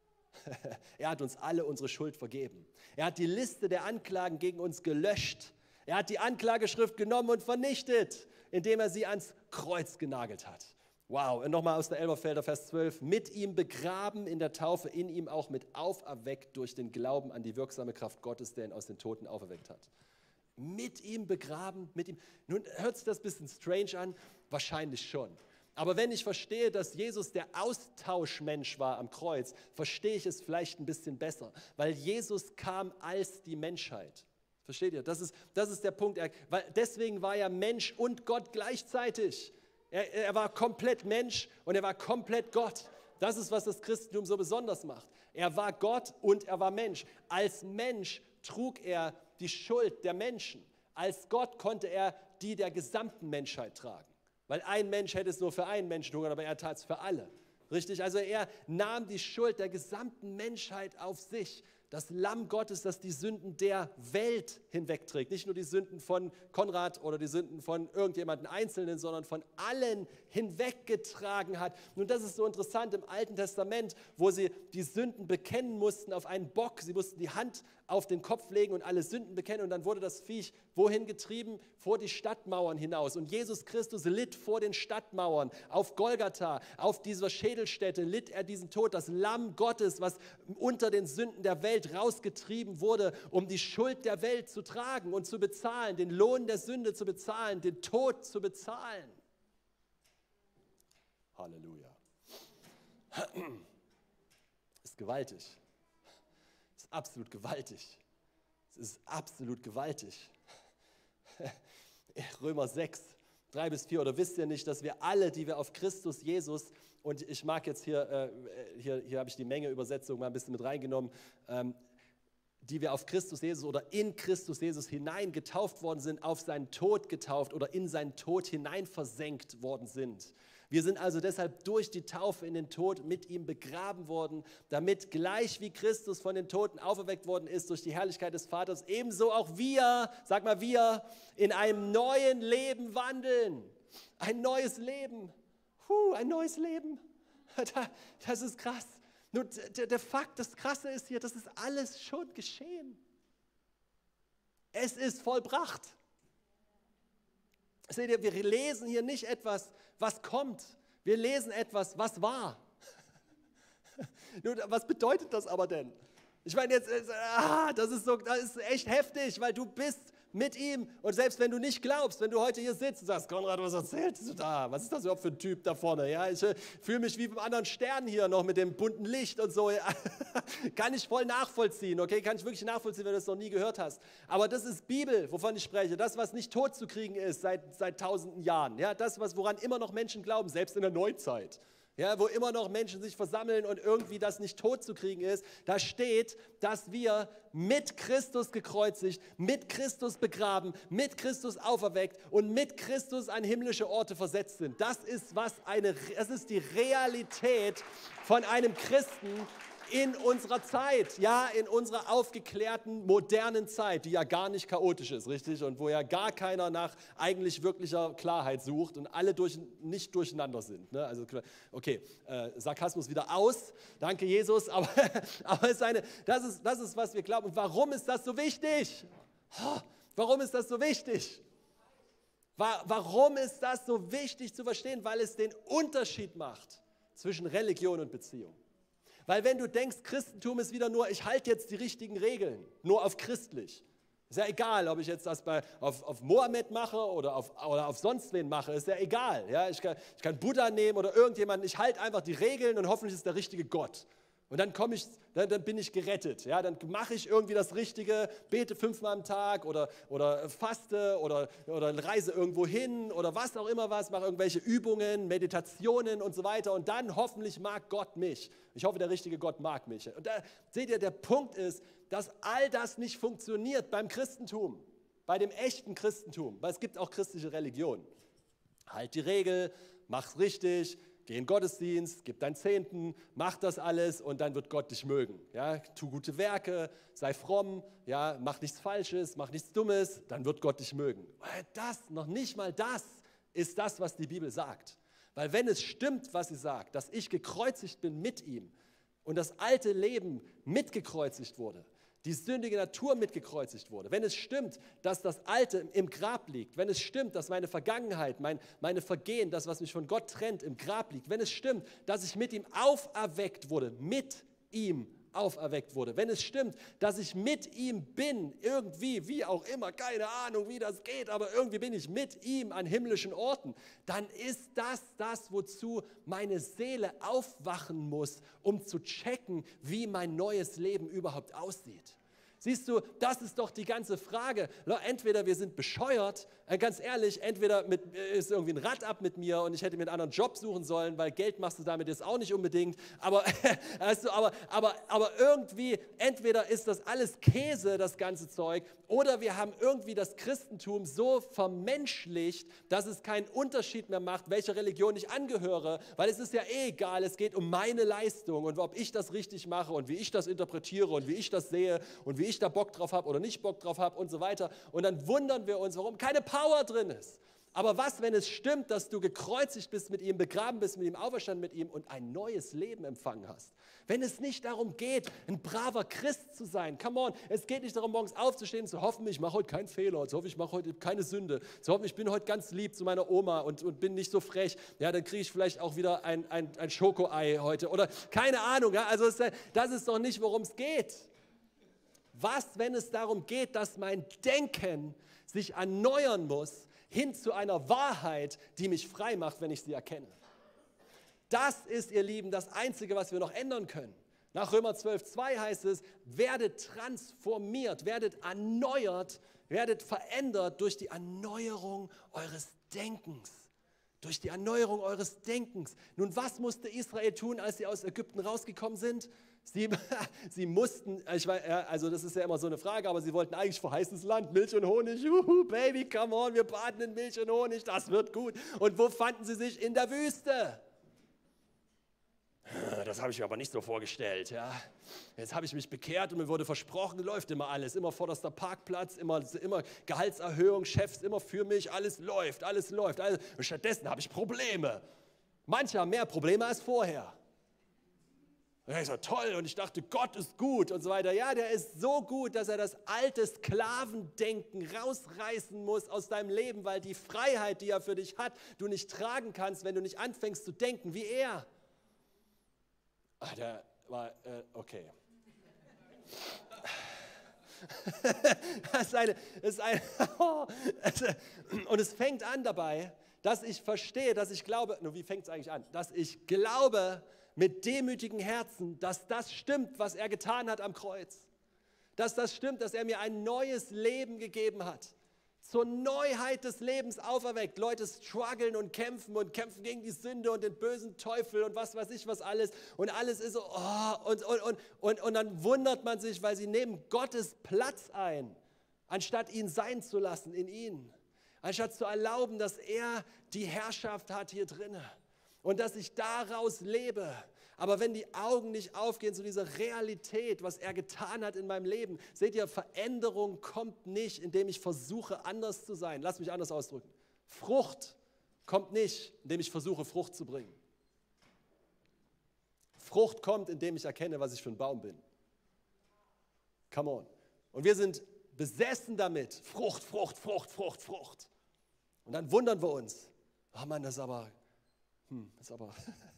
Er hat uns alle unsere Schuld vergeben. Er hat die Liste der Anklagen gegen uns gelöscht. Er hat die Anklageschrift genommen und vernichtet, indem er sie ans Kreuz genagelt hat. Wow, und nochmal aus der Elberfelder, Vers zwölf. Mit ihm begraben in der Taufe, in ihm auch mit auferweckt durch den Glauben an die wirksame Kraft Gottes, der ihn aus den Toten auferweckt hat. Mit ihm begraben, mit ihm. Nun hört sich das ein bisschen strange an? Wahrscheinlich schon. Aber wenn ich verstehe, dass Jesus der Austauschmensch war am Kreuz, verstehe ich es vielleicht ein bisschen besser, weil Jesus kam als die Menschheit. Versteht ihr? Das ist, das ist der Punkt. Er, weil deswegen war er Mensch und Gott gleichzeitig. Er, er war komplett Mensch und er war komplett Gott. Das ist, was das Christentum so besonders macht. Er war Gott und er war Mensch. Als Mensch trug er die Schuld der Menschen. Als Gott konnte er die der gesamten Menschheit tragen. Weil ein Mensch hätte es nur für einen Menschen tun, aber er tat es für alle. Richtig? Also er nahm die Schuld der gesamten Menschheit auf sich. Das Lamm Gottes, das die Sünden der Welt hinwegträgt. Nicht nur die Sünden von Konrad oder die Sünden von irgendjemandem Einzelnen, sondern von allen hinweggetragen hat. Nun, das ist so interessant im Alten Testament, wo sie die Sünden bekennen mussten auf einen Bock. Sie mussten die Hand auf den Kopf legen und alle Sünden bekennen. Und dann wurde das Viech wohin getrieben? Vor die Stadtmauern hinaus. Und Jesus Christus litt vor den Stadtmauern. Auf Golgatha, auf dieser Schädelstätte litt er diesen Tod. Das Lamm Gottes, was unter den Sünden der Welt rausgetrieben wurde, um die Schuld der Welt zu tragen und zu bezahlen, den Lohn der Sünde zu bezahlen, den Tod zu bezahlen. Halleluja. Ist gewaltig. Ist absolut gewaltig. Es ist absolut gewaltig. Römer sechs, drei bis vier, oder wisst ihr nicht, dass wir alle, die wir auf Christus Jesus, und ich mag jetzt hier, äh, hier, hier habe ich die Menge Übersetzung mal ein bisschen mit reingenommen, ähm, die wir auf Christus Jesus oder in Christus Jesus hinein getauft worden sind, auf seinen Tod getauft oder in seinen Tod hinein versenkt worden sind. Wir sind also deshalb durch die Taufe in den Tod mit ihm begraben worden, damit gleich wie Christus von den Toten auferweckt worden ist durch die Herrlichkeit des Vaters, ebenso auch wir, sag mal wir, in einem neuen Leben wandeln. Ein neues Leben. Puh, ein neues Leben. Das ist krass. Nur der, der Fakt, das Krasse ist hier, das ist alles schon geschehen. Es ist vollbracht. Seht ihr, wir lesen hier nicht etwas, was kommt. Wir lesen etwas, was war. Nur, was bedeutet das aber denn? Ich meine, jetzt, ah, das ist so, das ist echt heftig, weil du bist mit ihm. Und selbst wenn du nicht glaubst, wenn du heute hier sitzt und sagst, Konrad, was erzählst du da? Was ist das überhaupt für ein Typ da vorne? Ja, ich äh, fühle mich wie beim anderen Stern hier noch mit dem bunten Licht und so. Ja. Kann ich voll nachvollziehen, okay? Kann ich wirklich nachvollziehen, wenn du das noch nie gehört hast. Aber das ist Bibel, wovon ich spreche. Das, was nicht tot zu kriegen ist seit, seit tausenden Jahren. Ja, das, was, woran immer noch Menschen glauben, selbst in der Neuzeit. Ja, wo immer noch Menschen sich versammeln und irgendwie das nicht tot zu kriegen ist, da steht, dass wir mit Christus gekreuzigt, mit Christus begraben, mit Christus auferweckt und mit Christus an himmlische Orte versetzt sind. Das ist, was eine, das ist die Realität von einem Christen in unserer Zeit, ja, in unserer aufgeklärten, modernen Zeit, die ja gar nicht chaotisch ist, richtig? Und wo ja gar keiner nach eigentlich wirklicher Klarheit sucht und alle durch, nicht durcheinander sind. Ne? Also, okay, äh, Sarkasmus wieder aus, danke Jesus, aber, aber es ist eine, das, ist, das ist, was wir glauben. Und warum ist das so wichtig? Warum ist das so wichtig? Warum ist das so wichtig zu verstehen? Weil es den Unterschied macht zwischen Religion und Beziehung. Weil wenn du denkst, Christentum ist wieder nur, ich halte jetzt die richtigen Regeln, nur auf christlich. Ist ja egal, ob ich jetzt das bei, auf, auf Mohammed mache oder auf, oder auf sonst wen mache, ist ja egal. Ja? Ich, kann, ich kann Buddha nehmen oder irgendjemanden, ich halte einfach die Regeln und hoffentlich ist der richtige Gott. Und dann komme ich, dann, dann bin ich gerettet. Ja? Dann mache ich irgendwie das Richtige, bete fünfmal am Tag oder, oder faste oder, oder reise irgendwo hin oder was auch immer was, mache irgendwelche Übungen, Meditationen und so weiter. Und dann hoffentlich mag Gott mich. Ich hoffe, der richtige Gott mag mich. Und da seht ihr, der Punkt ist, dass all das nicht funktioniert beim Christentum, bei dem echten Christentum. Weil es gibt auch christliche Religionen. Halt die Regel, mach's richtig. Geh in den Gottesdienst, gib deinen Zehnten, mach das alles und dann wird Gott dich mögen. Ja, tu gute Werke, sei fromm, ja, mach nichts Falsches, mach nichts Dummes, dann wird Gott dich mögen. Das, noch nicht mal das ist das, was die Bibel sagt. Weil wenn es stimmt, was sie sagt, dass ich gekreuzigt bin mit ihm und das alte Leben mitgekreuzigt wurde, die sündige Natur mitgekreuzigt wurde, wenn es stimmt, dass das Alte im Grab liegt, wenn es stimmt, dass meine Vergangenheit, mein, meine Vergehen, das, was mich von Gott trennt, im Grab liegt, wenn es stimmt, dass ich mit ihm auferweckt wurde, mit ihm auferweckt wurde, wenn es stimmt, dass ich mit ihm bin, irgendwie, wie auch immer, keine Ahnung, wie das geht, aber irgendwie bin ich mit ihm an himmlischen Orten, dann ist das das, wozu meine Seele aufwachen muss, um zu checken, wie mein neues Leben überhaupt aussieht. Siehst du, das ist doch die ganze Frage. Entweder wir sind bescheuert, ganz ehrlich, entweder mit, ist irgendwie ein Rad ab mit mir und ich hätte mir einen anderen Job suchen sollen, weil Geld machst du damit jetzt auch nicht unbedingt. Aber, weißt du, aber, aber, aber irgendwie, entweder ist das alles Käse, das ganze Zeug, oder wir haben irgendwie das Christentum so vermenschlicht, dass es keinen Unterschied mehr macht, welcher Religion ich angehöre, weil es ist ja eh egal, es geht um meine Leistung und ob ich das richtig mache und wie ich das interpretiere und wie ich das sehe und wie ich da Bock drauf habe oder nicht Bock drauf habe und so weiter. Und dann wundern wir uns, warum keine Power drin ist. Aber was, wenn es stimmt, dass du gekreuzigt bist mit ihm, begraben bist mit ihm, auferstanden mit ihm und ein neues Leben empfangen hast? Wenn es nicht darum geht, ein braver Christ zu sein, come on, es geht nicht darum, morgens aufzustehen und zu hoffen, ich mache heute keinen Fehler, zu hoffen, ich mache heute keine Sünde, zu hoffen, ich bin heute ganz lieb zu meiner Oma und, und bin nicht so frech, ja, dann kriege ich vielleicht auch wieder ein, ein, ein Schokoei heute oder keine Ahnung, ja, also es, das ist doch nicht, worum es geht. Was, wenn es darum geht, dass mein Denken sich erneuern muss, hin zu einer Wahrheit, die mich frei macht, wenn ich sie erkenne. Das ist, ihr Lieben, das Einzige, was wir noch ändern können. Nach Römer zwölf, zwei heißt es, werdet transformiert, werdet erneuert, werdet verändert durch die Erneuerung eures Denkens. Durch die Erneuerung eures Denkens. Nun, was musste Israel tun, als sie aus Ägypten rausgekommen sind? Sie, sie mussten, ich weiß, also das ist ja immer so eine Frage, aber sie wollten eigentlich verheißenes Land, Milch und Honig. Juhu, Baby, come on, wir baden in Milch und Honig, das wird gut. Und wo fanden sie sich? In der Wüste. Das habe ich mir aber nicht so vorgestellt. Ja. Jetzt habe ich mich bekehrt und mir wurde versprochen, läuft immer alles. Immer vorderster Parkplatz, immer, immer Gehaltserhöhung, Chefs immer für mich, alles läuft, alles läuft. Alles. Und stattdessen habe ich Probleme. Manche haben mehr Probleme als vorher. Und ich so, toll, und ich dachte, Gott ist gut und so weiter. Ja, der ist so gut, dass er das alte Sklavendenken rausreißen muss aus deinem Leben, weil die Freiheit, die er für dich hat, du nicht tragen kannst, wenn du nicht anfängst zu denken wie er. Ach, der war, äh, okay. Das ist eine, das ist eine, und es fängt an dabei, dass ich verstehe, dass ich glaube, nur wie fängt es eigentlich an? Dass ich glaube mit demütigen Herzen, dass das stimmt, was er getan hat am Kreuz. Dass das stimmt, dass er mir ein neues Leben gegeben hat. Zur Neuheit des Lebens auferweckt. Leute strugglen und kämpfen und kämpfen gegen die Sünde und den bösen Teufel und was weiß ich was alles. Und alles ist so, oh, und, und, und, und, und dann wundert man sich, weil sie nehmen Gottes Platz ein, anstatt ihn sein zu lassen in ihnen. Anstatt zu erlauben, dass er die Herrschaft hat hier drinnen und dass ich daraus lebe. Aber wenn die Augen nicht aufgehen zu dieser Realität, was er getan hat in meinem Leben, seht ihr, Veränderung kommt nicht, indem ich versuche, anders zu sein. Lass mich anders ausdrücken. Frucht kommt nicht, indem ich versuche, Frucht zu bringen. Frucht kommt, indem ich erkenne, was ich für ein Baum bin. Come on. Und wir sind besessen damit. Frucht, Frucht, Frucht, Frucht, Frucht. Und dann wundern wir uns. Oh Mann, das ist aber, hm, das ist aber...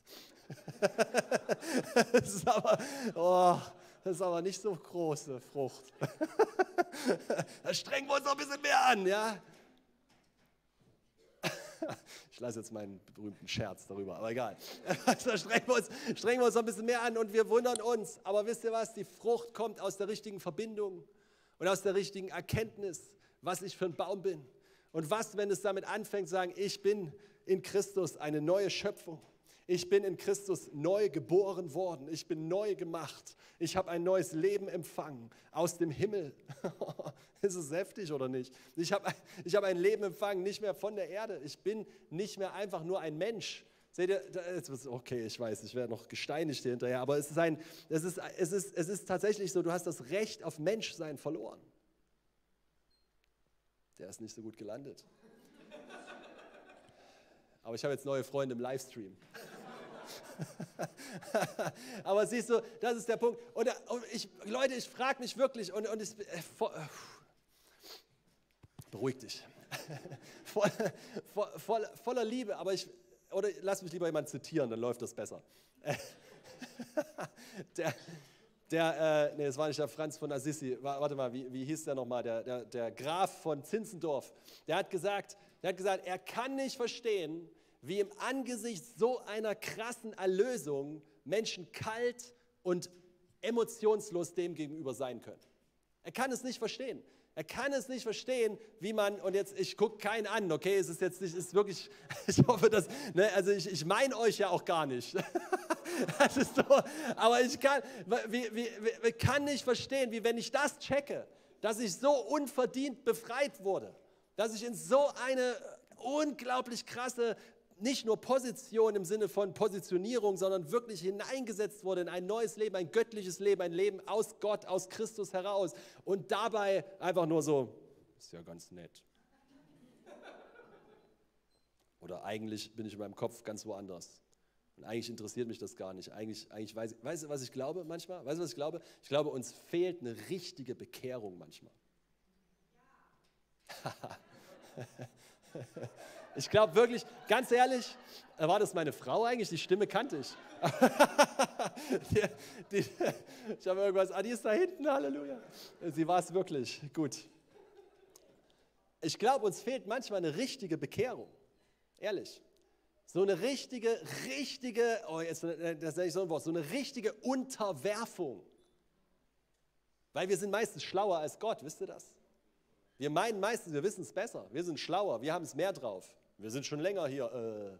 Das ist aber, oh, das ist aber nicht so große Frucht. Da strengen wir uns noch ein bisschen mehr an, ja? Ich lasse jetzt meinen berühmten Scherz darüber, aber egal. Da strengen wir, uns, strengen wir uns noch ein bisschen mehr an und wir wundern uns. Aber wisst ihr was? Die Frucht kommt aus der richtigen Verbindung und aus der richtigen Erkenntnis, was ich für ein Baum bin. Und was, wenn es damit anfängt, zu sagen, ich bin in Christus eine neue Schöpfung. Ich bin in Christus neu geboren worden. Ich bin neu gemacht. Ich habe ein neues Leben empfangen aus dem Himmel. Ist es heftig oder nicht? Ich habe ich hab ein Leben empfangen, nicht mehr von der Erde. Ich bin nicht mehr einfach nur ein Mensch. Seht ihr, okay, ich weiß, ich werde noch gesteinigt hier hinterher, aber es ist, ein, es, ist, es, ist, es ist tatsächlich so, du hast das Recht auf Menschsein verloren. Der ist nicht so gut gelandet. Aber ich habe jetzt neue Freunde im Livestream. Aber siehst du, das ist der Punkt. Und, und ich, Leute, ich frage mich wirklich, und, und ich, äh, vo, äh, beruhig dich, voll, voll, voller Liebe, aber ich, oder lass mich lieber jemanden zitieren, dann läuft das besser. der, der äh, nee, das war nicht der Franz von Assisi, warte mal, wie, wie hieß der nochmal, der, der, der Graf von Zinzendorf, der hat gesagt, der hat gesagt, er kann nicht verstehen, wie im Angesicht so einer krassen Erlösung Menschen kalt und emotionslos dem gegenüber sein können. Er kann es nicht verstehen. Er kann es nicht verstehen, wie man, und jetzt, ich gucke keinen an, okay, es ist jetzt nicht, ist wirklich, ich hoffe, dass, ne, also ich, ich meine euch ja auch gar nicht. Das ist so, aber ich kann, wie, wie, wie, kann nicht verstehen, wie wenn ich das checke, dass ich so unverdient befreit wurde, dass ich in so eine unglaublich krasse, nicht nur Position im Sinne von Positionierung, sondern wirklich hineingesetzt wurde in ein neues Leben, ein göttliches Leben, ein Leben aus Gott, aus Christus heraus und dabei einfach nur so, ist ja ganz nett. Oder eigentlich bin ich in meinem Kopf ganz woanders. Und eigentlich interessiert mich das gar nicht. Eigentlich, eigentlich weiß ich, weißt du, was ich glaube manchmal? Weißt du, was ich glaube? Ich glaube, uns fehlt eine richtige Bekehrung manchmal. Ich glaube wirklich, ganz ehrlich, war das meine Frau eigentlich? Die Stimme kannte ich. die, die, ich habe irgendwas, ah, die ist da hinten, Halleluja. Sie war es wirklich, gut. Ich glaube, uns fehlt manchmal eine richtige Bekehrung, ehrlich. So eine richtige, richtige, oh jetzt, das sage ich so ein Wort, so eine richtige Unterwerfung. Weil wir sind meistens schlauer als Gott, wisst ihr das? Wir meinen meistens, wir wissen es besser, wir sind schlauer, wir haben es mehr drauf. Wir sind schon länger hier.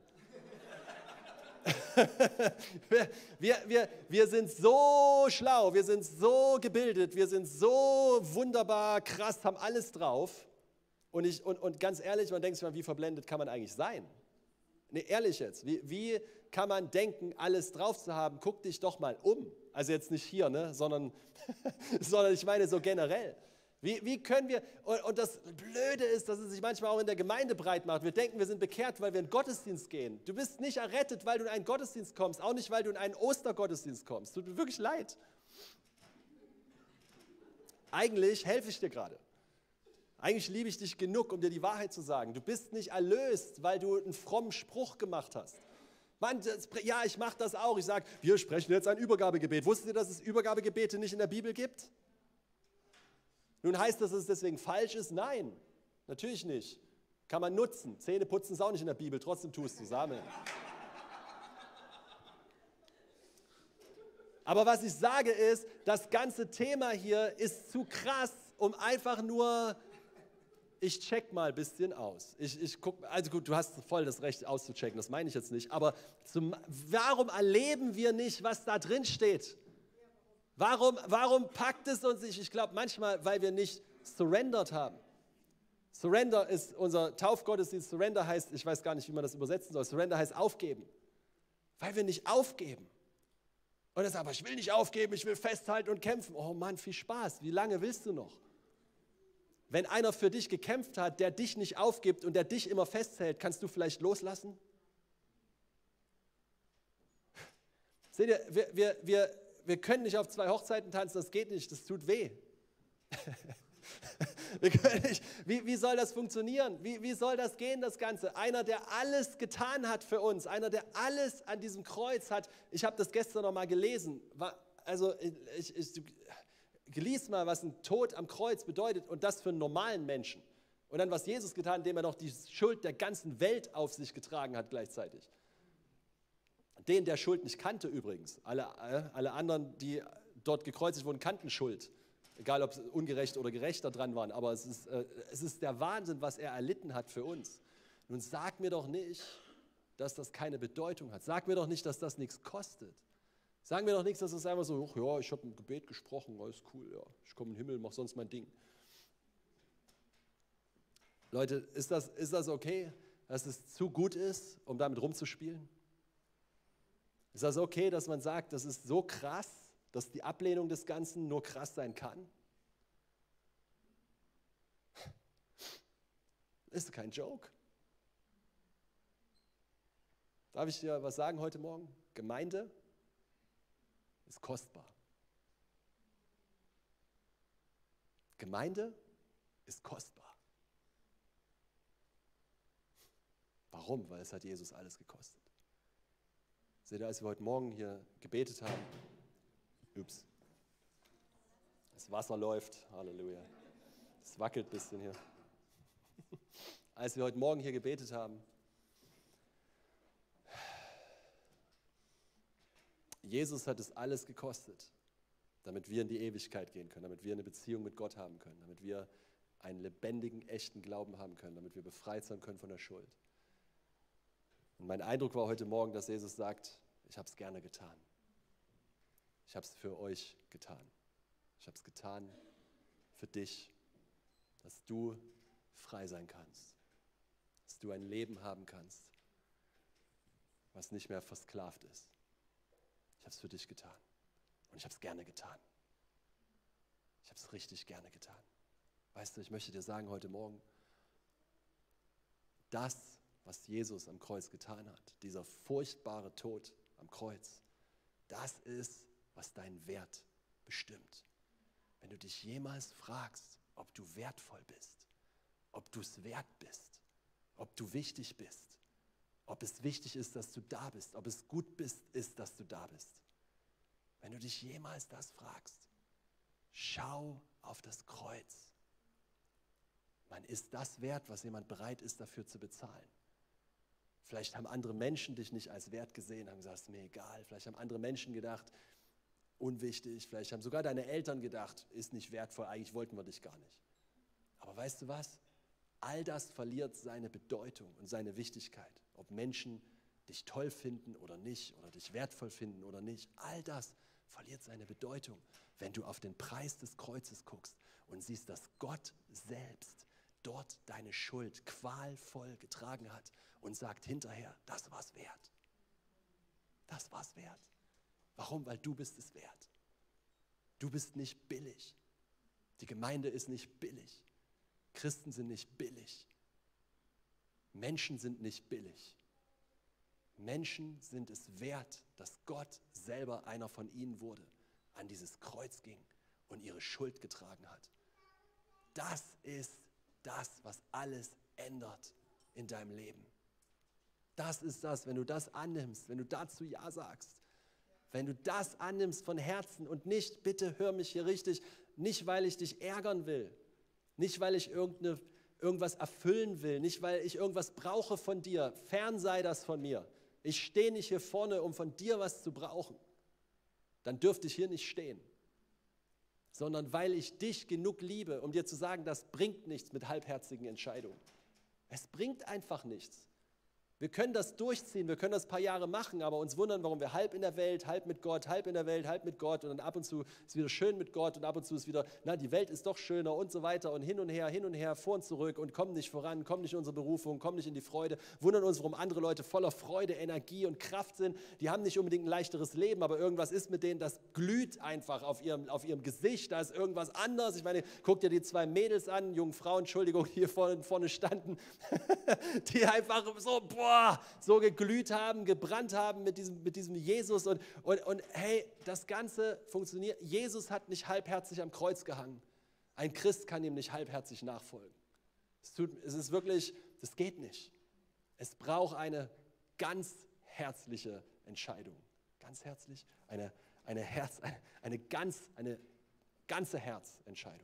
Äh. wir, wir, wir, wir sind so schlau, wir sind so gebildet, wir sind so wunderbar, krass, haben alles drauf. Und, ich, und, und ganz ehrlich, man denkt sich mal, wie verblendet kann man eigentlich sein? Nee, ehrlich jetzt, wie, wie kann man denken, alles drauf zu haben? Guck dich doch mal um. Also jetzt nicht hier, ne, sondern, sondern ich meine so generell. Wie, wie können wir, und, und das Blöde ist, dass es sich manchmal auch in der Gemeinde breit macht. Wir denken, wir sind bekehrt, weil wir in den Gottesdienst gehen. Du bist nicht errettet, weil du in einen Gottesdienst kommst, auch nicht, weil du in einen Ostergottesdienst kommst. Tut mir wirklich leid. Eigentlich helfe ich dir gerade. Eigentlich liebe ich dich genug, um dir die Wahrheit zu sagen. Du bist nicht erlöst, weil du einen frommen Spruch gemacht hast. Mann, das, ja, ich mache das auch. Ich sage, wir sprechen jetzt ein Übergabegebet. Wusstet ihr, dass es Übergabegebete nicht in der Bibel gibt? Nun heißt das, dass es deswegen falsch ist? Nein, natürlich nicht. Kann man nutzen. Zähne putzen ist auch nicht in der Bibel, trotzdem tust du es. Amen. Aber was ich sage ist, das ganze Thema hier ist zu krass, um einfach nur... Ich check mal ein bisschen aus. Ich, ich guck, also gut, du hast voll das Recht auszuchecken, das meine ich jetzt nicht. Aber zum, warum erleben wir nicht, was da drin steht? Warum, warum packt es uns nicht? Ich glaube manchmal, weil wir nicht surrendered haben. Surrender ist unser Taufgottesdienst. Surrender heißt, ich weiß gar nicht, wie man das übersetzen soll. Surrender heißt aufgeben. Weil wir nicht aufgeben. Und das aber, ich will nicht aufgeben, ich will festhalten und kämpfen. Oh Mann, viel Spaß. Wie lange willst du noch? Wenn einer für dich gekämpft hat, der dich nicht aufgibt und der dich immer festhält, kannst du vielleicht loslassen? Seht ihr, wir, wir, wir, wir können nicht auf zwei Hochzeiten tanzen, das geht nicht, das tut weh. wir können nicht, wie, wie soll das funktionieren? Wie, wie soll das gehen, das Ganze? Einer, der alles getan hat für uns, einer, der alles an diesem Kreuz hat. Ich habe das gestern noch mal gelesen. War, also ich... ich Lies mal, was ein Tod am Kreuz bedeutet und das für einen normalen Menschen. Und dann, was Jesus getan hat, indem er noch die Schuld der ganzen Welt auf sich getragen hat gleichzeitig. Den, der Schuld nicht kannte übrigens. Alle, alle anderen, die dort gekreuzigt wurden, kannten Schuld. Egal, ob sie ungerecht oder gerecht da dran waren. Aber es ist, äh, es ist der Wahnsinn, was er erlitten hat für uns. Nun sag mir doch nicht, dass das keine Bedeutung hat. Sag mir doch nicht, dass das nichts kostet. Sagen wir doch nichts, dass es einfach so, ach ja, ich habe ein Gebet gesprochen, alles cool, ja, ich komme in den Himmel, mach sonst mein Ding. Leute, ist das, ist das okay, dass es zu gut ist, um damit rumzuspielen? Ist das okay, dass man sagt, das ist so krass, dass die Ablehnung des Ganzen nur krass sein kann? Ist kein Joke. Darf ich dir was sagen heute Morgen? Gemeinde ist kostbar. Gemeinde ist kostbar. Warum? Weil es hat Jesus alles gekostet. Seht ihr, als wir heute Morgen hier gebetet haben, ups, das Wasser läuft, Halleluja, es wackelt ein bisschen hier. Als wir heute Morgen hier gebetet haben, Jesus hat es alles gekostet, damit wir in die Ewigkeit gehen können, damit wir eine Beziehung mit Gott haben können, damit wir einen lebendigen, echten Glauben haben können, damit wir befreit sein können von der Schuld. Und mein Eindruck war heute Morgen, dass Jesus sagt, ich habe es gerne getan. Ich habe es für euch getan. Ich habe es getan für dich, dass du frei sein kannst, dass du ein Leben haben kannst, was nicht mehr versklavt ist. Ich habe es für dich getan und ich habe es gerne getan. Ich habe es richtig gerne getan. Weißt du, ich möchte dir sagen heute Morgen, das, was Jesus am Kreuz getan hat, dieser furchtbare Tod am Kreuz, das ist, was deinen Wert bestimmt. Wenn du dich jemals fragst, ob du wertvoll bist, ob du es wert bist, ob du wichtig bist, ob es wichtig ist, dass du da bist, ob es gut bist, ist, dass du da bist. Wenn du dich jemals das fragst, schau auf das Kreuz. Man ist das wert, was jemand bereit ist, dafür zu bezahlen. Vielleicht haben andere Menschen dich nicht als wert gesehen, haben gesagt, ist mir egal. Vielleicht haben andere Menschen gedacht, unwichtig. Vielleicht haben sogar deine Eltern gedacht, ist nicht wertvoll, eigentlich wollten wir dich gar nicht. Aber weißt du was? All das verliert seine Bedeutung und seine Wichtigkeit. Ob Menschen dich toll finden oder nicht, oder dich wertvoll finden oder nicht, all das verliert seine Bedeutung, wenn du auf den Preis des Kreuzes guckst und siehst, dass Gott selbst dort deine Schuld qualvoll getragen hat und sagt hinterher, das war's wert. Das war's wert. Warum? Weil du bist es wert. Du bist nicht billig. Die Gemeinde ist nicht billig. Christen sind nicht billig. Menschen sind nicht billig. Menschen sind es wert, dass Gott selber einer von ihnen wurde, an dieses Kreuz ging und ihre Schuld getragen hat. Das ist das, was alles ändert in deinem Leben. Das ist das, wenn du das annimmst, wenn du dazu Ja sagst. Wenn du das annimmst von Herzen und nicht, bitte hör mich hier richtig, nicht weil ich dich ärgern will, nicht weil ich irgendeine, irgendwas erfüllen will, nicht weil ich irgendwas brauche von dir, fern sei das von mir. Ich stehe nicht hier vorne, um von dir was zu brauchen. Dann dürfte ich hier nicht stehen. Sondern weil ich dich genug liebe, um dir zu sagen, das bringt nichts mit halbherzigen Entscheidungen. Es bringt einfach nichts. Wir können das durchziehen, wir können das ein paar Jahre machen, aber uns wundern, warum wir halb in der Welt, halb mit Gott, halb in der Welt, halb mit Gott und dann ab und zu ist es wieder schön mit Gott und ab und zu ist wieder, na, die Welt ist doch schöner und so weiter und hin und her, hin und her, vor und zurück und kommen nicht voran, kommen nicht in unsere Berufung, kommen nicht in die Freude, wundern uns, warum andere Leute voller Freude, Energie und Kraft sind. Die haben nicht unbedingt ein leichteres Leben, aber irgendwas ist mit denen, das glüht einfach auf ihrem, auf ihrem Gesicht, da ist irgendwas anders. Ich meine, guck dir die zwei Mädels an, jungen Frauen, Entschuldigung, hier vorne, vorne standen, die einfach so, boah, so geglüht haben, gebrannt haben mit diesem, mit diesem Jesus und, und, und hey, das Ganze funktioniert. Jesus hat nicht halbherzig am Kreuz gehangen. Ein Christ kann ihm nicht halbherzig nachfolgen. Es, tut, es ist wirklich, das geht nicht. Es braucht eine ganz herzliche Entscheidung. Ganz herzlich? Eine, eine, Herz, eine, eine, ganz, eine ganze Herzentscheidung.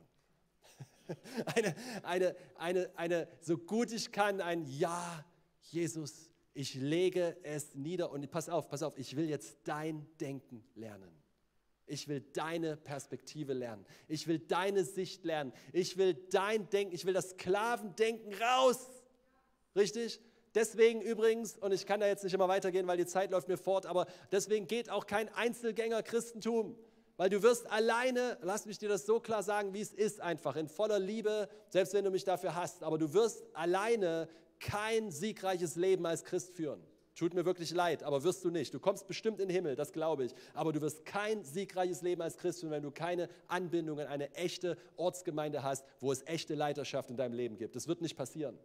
eine, eine, eine, eine, so gut ich kann, ein Ja, Jesus, ich lege es nieder und pass auf, pass auf, ich will jetzt dein Denken lernen. Ich will deine Perspektive lernen. Ich will deine Sicht lernen. Ich will dein Denken, ich will das Sklavendenken raus. Richtig? Deswegen übrigens, und ich kann da jetzt nicht immer weitergehen, weil die Zeit läuft mir fort, aber deswegen geht auch kein Einzelgänger-Christentum. Weil du wirst alleine, lass mich dir das so klar sagen, wie es ist einfach, in voller Liebe, selbst wenn du mich dafür hasst, aber du wirst alleine kein siegreiches Leben als Christ führen. Tut mir wirklich leid, aber wirst du nicht. Du kommst bestimmt in den Himmel, das glaube ich. Aber du wirst kein siegreiches Leben als Christ führen, wenn du keine Anbindung an eine echte Ortsgemeinde hast, wo es echte Leiterschaft in deinem Leben gibt. Das wird nicht passieren.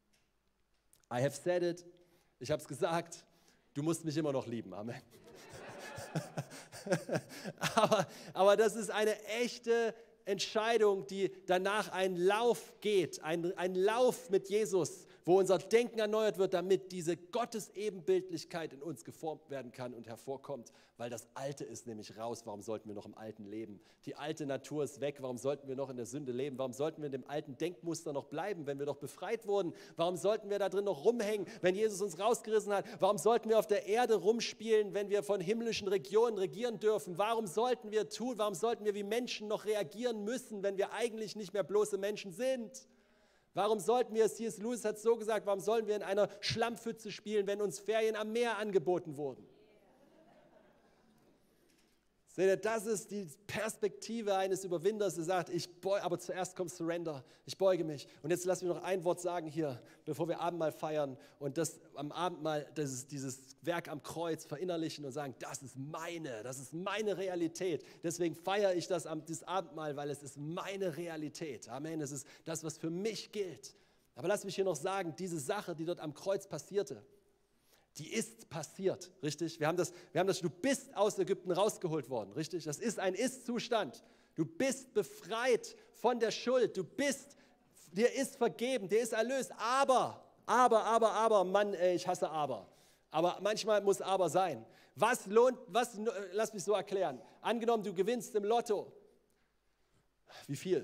I have said it. Ich habe es gesagt. Du musst mich immer noch lieben. Amen. aber, aber das ist eine echte Entscheidung, die danach einen Lauf geht, ein, ein Lauf mit Jesus, wo unser Denken erneuert wird, damit diese Gottesebenbildlichkeit in uns geformt werden kann und hervorkommt, weil das Alte ist nämlich raus. Warum sollten wir noch im Alten leben? Die alte Natur ist weg. Warum sollten wir noch in der Sünde leben? Warum sollten wir in dem alten Denkmuster noch bleiben, wenn wir doch befreit wurden? Warum sollten wir da drin noch rumhängen, wenn Jesus uns rausgerissen hat? Warum sollten wir auf der Erde rumspielen, wenn wir von himmlischen Regionen regieren dürfen? Warum sollten wir tun, warum sollten wir wie Menschen noch reagieren müssen, wenn wir eigentlich nicht mehr bloße Menschen sind? Warum sollten wir, C S Lewis hat es so gesagt, warum sollen wir in einer Schlammpfütze spielen, wenn uns Ferien am Meer angeboten wurden? Seht ihr, das ist die Perspektive eines Überwinders, der sagt, ich beuge, aber zuerst kommt Surrender, ich beuge mich. Und jetzt lass mich noch ein Wort sagen hier, bevor wir Abendmahl feiern und das am Abendmahl, das ist dieses Werk am Kreuz verinnerlichen und sagen, das ist meine, das ist meine Realität. Deswegen feiere ich das, das Abendmahl, weil es ist meine Realität. Amen, es ist das, was für mich gilt. Aber lass mich hier noch sagen, diese Sache, die dort am Kreuz passierte, die ist passiert, richtig? Wir haben das, wir haben das, du bist aus Ägypten rausgeholt worden, richtig? Das ist ein Ist-Zustand. Du bist befreit von der Schuld. Du bist, dir ist vergeben, dir ist erlöst. Aber, aber, aber, aber, Mann, ey, ich hasse aber. Aber manchmal muss aber sein. Was lohnt, was, lass mich so erklären. Angenommen, du gewinnst im Lotto. Wie viel?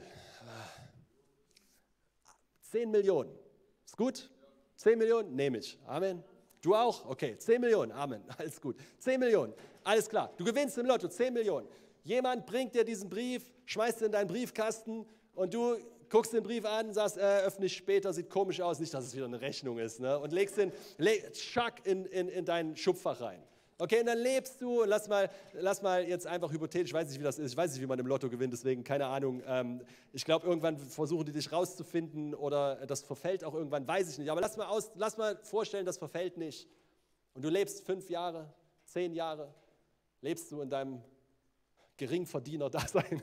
Zehn Millionen. Ist gut? Zehn Millionen? Nehme ich. Amen. Du auch? Okay, zehn Millionen, Amen, alles gut. zehn Millionen, alles klar. Du gewinnst im Lotto, zehn Millionen. Jemand bringt dir diesen Brief, schmeißt ihn in deinen Briefkasten und du guckst den Brief an, sagst, äh, öffne ich später, sieht komisch aus, nicht, dass es wieder eine Rechnung ist, ne? Und legst den, leg, schack in, in, in dein Schubfach rein. Okay, und dann lebst du, lass mal, lass mal jetzt einfach hypothetisch, ich weiß nicht, wie das ist, ich weiß nicht, wie man im Lotto gewinnt, deswegen keine Ahnung. Ähm, ich glaube, irgendwann versuchen die dich rauszufinden oder das verfällt auch irgendwann, weiß ich nicht. Aber lass mal, aus, lass mal vorstellen, das verfällt nicht. Und du lebst fünf Jahre, zehn Jahre, lebst du in deinem Geringverdiener-Dasein.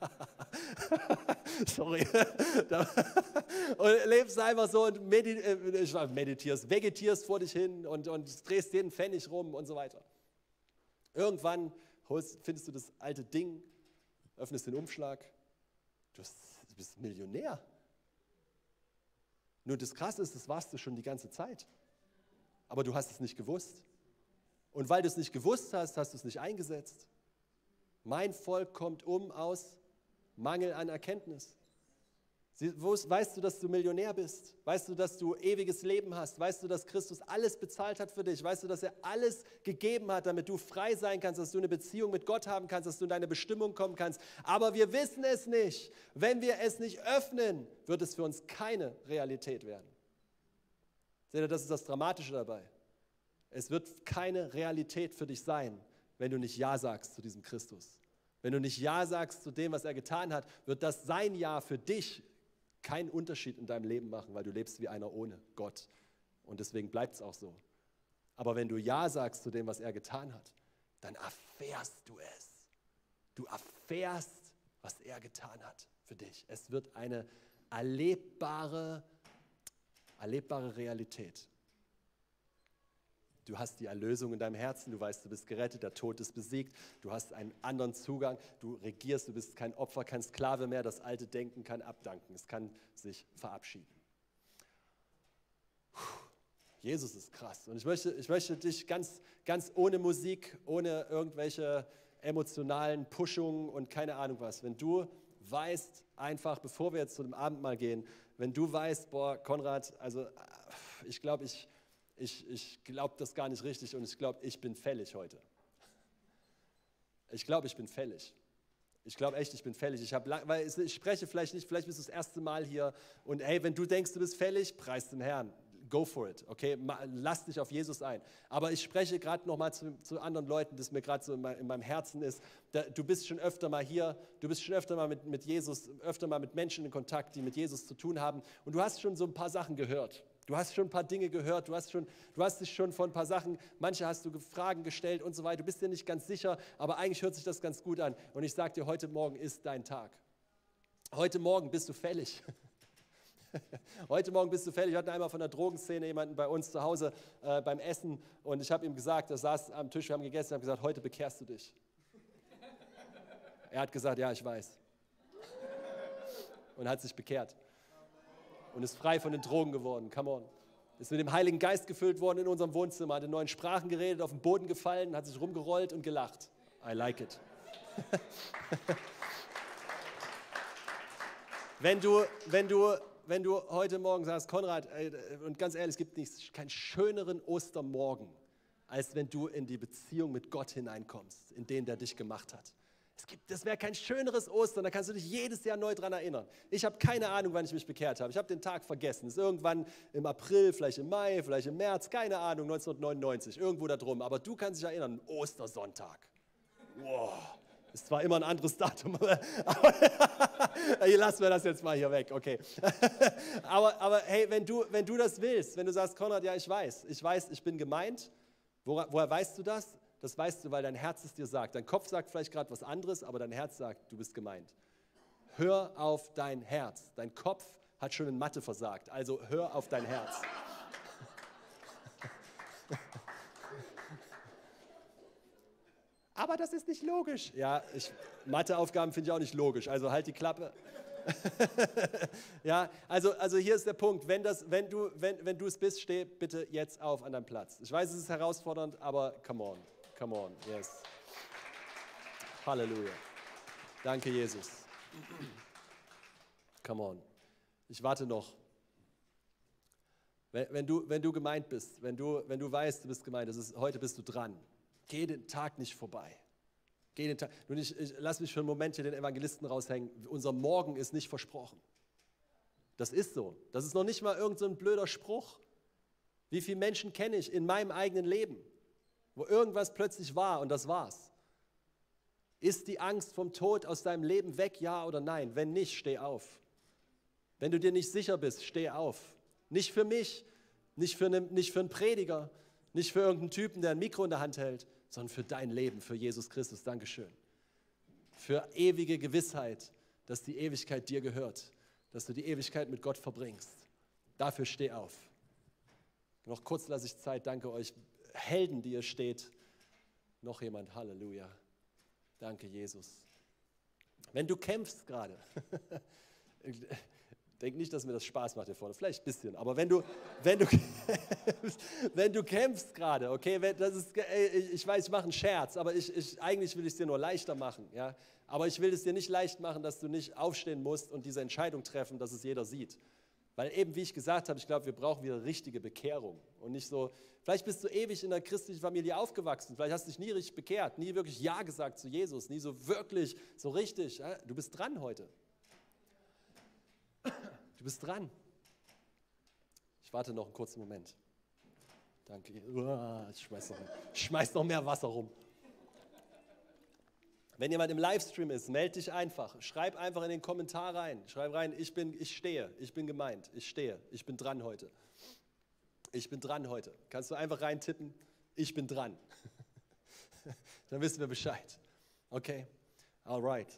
Sorry. Und lebst einfach so und meditierst, vegetierst vor dich hin und, und drehst den Pfennig rum und so weiter. Irgendwann holst, findest du das alte Ding, öffnest den Umschlag, du, hast, du bist Millionär. Nur das Krasse ist, das warst du schon die ganze Zeit. Aber du hast es nicht gewusst. Und weil du es nicht gewusst hast, hast du es nicht eingesetzt. Mein Volk kommt um aus Mangel an Erkenntnis. Sie, wo, weißt du, dass du Millionär bist? Weißt du, dass du ewiges Leben hast? Weißt du, dass Christus alles bezahlt hat für dich? Weißt du, dass er alles gegeben hat, damit du frei sein kannst, dass du eine Beziehung mit Gott haben kannst, dass du in deine Bestimmung kommen kannst? Aber wir wissen es nicht. Wenn wir es nicht öffnen, wird es für uns keine Realität werden. Seht ihr, das ist das Dramatische dabei. Es wird keine Realität für dich sein, wenn du nicht Ja sagst zu diesem Christus. Wenn du nicht Ja sagst zu dem, was er getan hat, wird das sein Ja für dich keinen Unterschied in deinem Leben machen, weil du lebst wie einer ohne Gott. Und deswegen bleibt es auch so. Aber wenn du Ja sagst zu dem, was er getan hat, dann erfährst du es. Du erfährst, was er getan hat für dich. Es wird eine erlebbare, erlebbare Realität. Du hast die Erlösung in deinem Herzen, du weißt, du bist gerettet, der Tod ist besiegt, du hast einen anderen Zugang, du regierst, du bist kein Opfer, kein Sklave mehr, das alte Denken kann abdanken, es kann sich verabschieden. Puh, Jesus ist krass und ich möchte, ich möchte dich ganz, ganz ohne Musik, ohne irgendwelche emotionalen Pushungen und keine Ahnung was, wenn du weißt, einfach, bevor wir jetzt zu dem Abendmahl gehen, wenn du weißt, boah, Konrad, also ich glaube, ich Ich, ich glaube das gar nicht richtig und ich glaube, ich bin fällig heute. Ich glaube, ich bin fällig. Ich glaube echt, ich bin fällig. Ich, hab, weil ich spreche vielleicht nicht, vielleicht bist du das erste Mal hier und hey, wenn du denkst, du bist fällig, preis den Herrn. Go for it, okay? Lass dich auf Jesus ein. Aber ich spreche gerade nochmal zu, zu anderen Leuten, das mir gerade so in, mein, in meinem Herzen ist. Da, du bist schon öfter mal hier, du bist schon öfter mal mit, mit Jesus, öfter mal mit Menschen in Kontakt, die mit Jesus zu tun haben und du hast schon so ein paar Sachen gehört. Du hast schon ein paar Dinge gehört, du hast, schon, du hast dich schon von ein paar Sachen, manche hast du Fragen gestellt und so weiter. Du bist dir nicht ganz sicher, aber eigentlich hört sich das ganz gut an. Und ich sage dir, heute Morgen ist dein Tag. Heute Morgen bist du fällig. Heute Morgen bist du fällig. Wir hatten einmal von der Drogenszene jemanden bei uns zu Hause äh, beim Essen und ich habe ihm gesagt, er saß am Tisch, wir haben gegessen, ich habe gesagt, heute bekehrst du dich. Er hat gesagt, ja, ich weiß. Und hat sich bekehrt. Und ist frei von den Drogen geworden, come on. Ist mit dem Heiligen Geist gefüllt worden in unserem Wohnzimmer, hat in neuen Sprachen geredet, auf den Boden gefallen, hat sich rumgerollt und gelacht. I like it. wenn, du, wenn, du, wenn du heute Morgen sagst, Konrad, ey, und ganz ehrlich, es gibt nichts, keinen schöneren Ostermorgen, als wenn du in die Beziehung mit Gott hineinkommst, in den, der dich gemacht hat. Es gibt, das wäre kein schöneres Ostern, da kannst du dich jedes Jahr neu dran erinnern. Ich habe keine Ahnung, wann ich mich bekehrt habe. Ich habe den Tag vergessen. Es ist irgendwann im April, vielleicht im Mai, vielleicht im März, keine Ahnung, neunzehnhundertneunundneunzig, irgendwo da drum. Aber du kannst dich erinnern, Ostersonntag. Wow, ist zwar immer ein anderes Datum, aber, aber hier lassen wir das jetzt mal hier weg, okay. aber, aber hey, wenn du, wenn du das willst, wenn du sagst, Konrad, ja, ich weiß, ich weiß, ich bin gemeint, woher, woher weißt du das? Das weißt du, weil dein Herz es dir sagt. Dein Kopf sagt vielleicht gerade was anderes, aber dein Herz sagt, du bist gemeint. Hör auf dein Herz. Dein Kopf hat schon in Mathe versagt, also hör auf dein Herz. Aber das ist nicht logisch. Ja, ich, Matheaufgaben finde ich auch nicht logisch, also halt die Klappe. Ja, also, also hier ist der Punkt, wenn, das, wenn, du, wenn, wenn du es bist, steh bitte jetzt auf an deinem Platz. Ich weiß, es ist herausfordernd, aber come on. Come on, yes. Halleluja. Danke, Jesus. Come on. Ich warte noch. Wenn, wenn, du, wenn du gemeint bist, wenn du, wenn du weißt, du bist gemeint, das ist, heute bist du dran. Geh den Tag nicht vorbei. Geh den Tag. Nun, ich, ich lass mich für einen Moment hier den Evangelisten raushängen. Unser Morgen ist nicht versprochen. Das ist so. Das ist noch nicht mal irgend so ein blöder Spruch. Wie viele Menschen kenne ich in meinem eigenen Leben, wo irgendwas plötzlich war und das war's. Ist die Angst vom Tod aus deinem Leben weg, ja oder nein? Wenn nicht, steh auf. Wenn du dir nicht sicher bist, steh auf. Nicht für mich, nicht für, eine, nicht für einen Prediger, nicht für irgendeinen Typen, der ein Mikro in der Hand hält, sondern für dein Leben, für Jesus Christus. Dankeschön. Für ewige Gewissheit, dass die Ewigkeit dir gehört, dass du die Ewigkeit mit Gott verbringst. Dafür steh auf. Noch kurz lasse ich Zeit, danke euch Helden, die ihr steht. Noch jemand, Halleluja. Danke, Jesus. Wenn du kämpfst gerade, denk nicht, dass mir das Spaß macht hier vorne, vielleicht ein bisschen, aber wenn du, wenn du, wenn du kämpfst gerade, okay, wenn, das ist, ich weiß, ich mache einen Scherz, aber ich, ich, eigentlich will ich es dir nur leichter machen, ja? Aber ich will es dir nicht leicht machen, dass du nicht aufstehen musst und diese Entscheidung treffen, dass es jeder sieht. Weil eben, wie ich gesagt habe, ich glaube, wir brauchen wieder richtige Bekehrung und nicht so, vielleicht bist du ewig in einer christlichen Familie aufgewachsen, vielleicht hast du dich nie richtig bekehrt, nie wirklich Ja gesagt zu Jesus, nie so wirklich, so richtig. Ja? Du bist dran heute. Du bist dran. Ich warte noch einen kurzen Moment. Danke. Ich schmeiß noch, ich schmeiß noch mehr Wasser rum. Wenn jemand im Livestream ist, melde dich einfach. Schreib einfach in den Kommentar rein. Schreib rein, ich, bin, ich stehe, ich bin gemeint, ich stehe, ich bin dran heute. Ich bin dran heute. Kannst du einfach reintippen, ich bin dran. Dann wissen wir Bescheid. Okay, alright.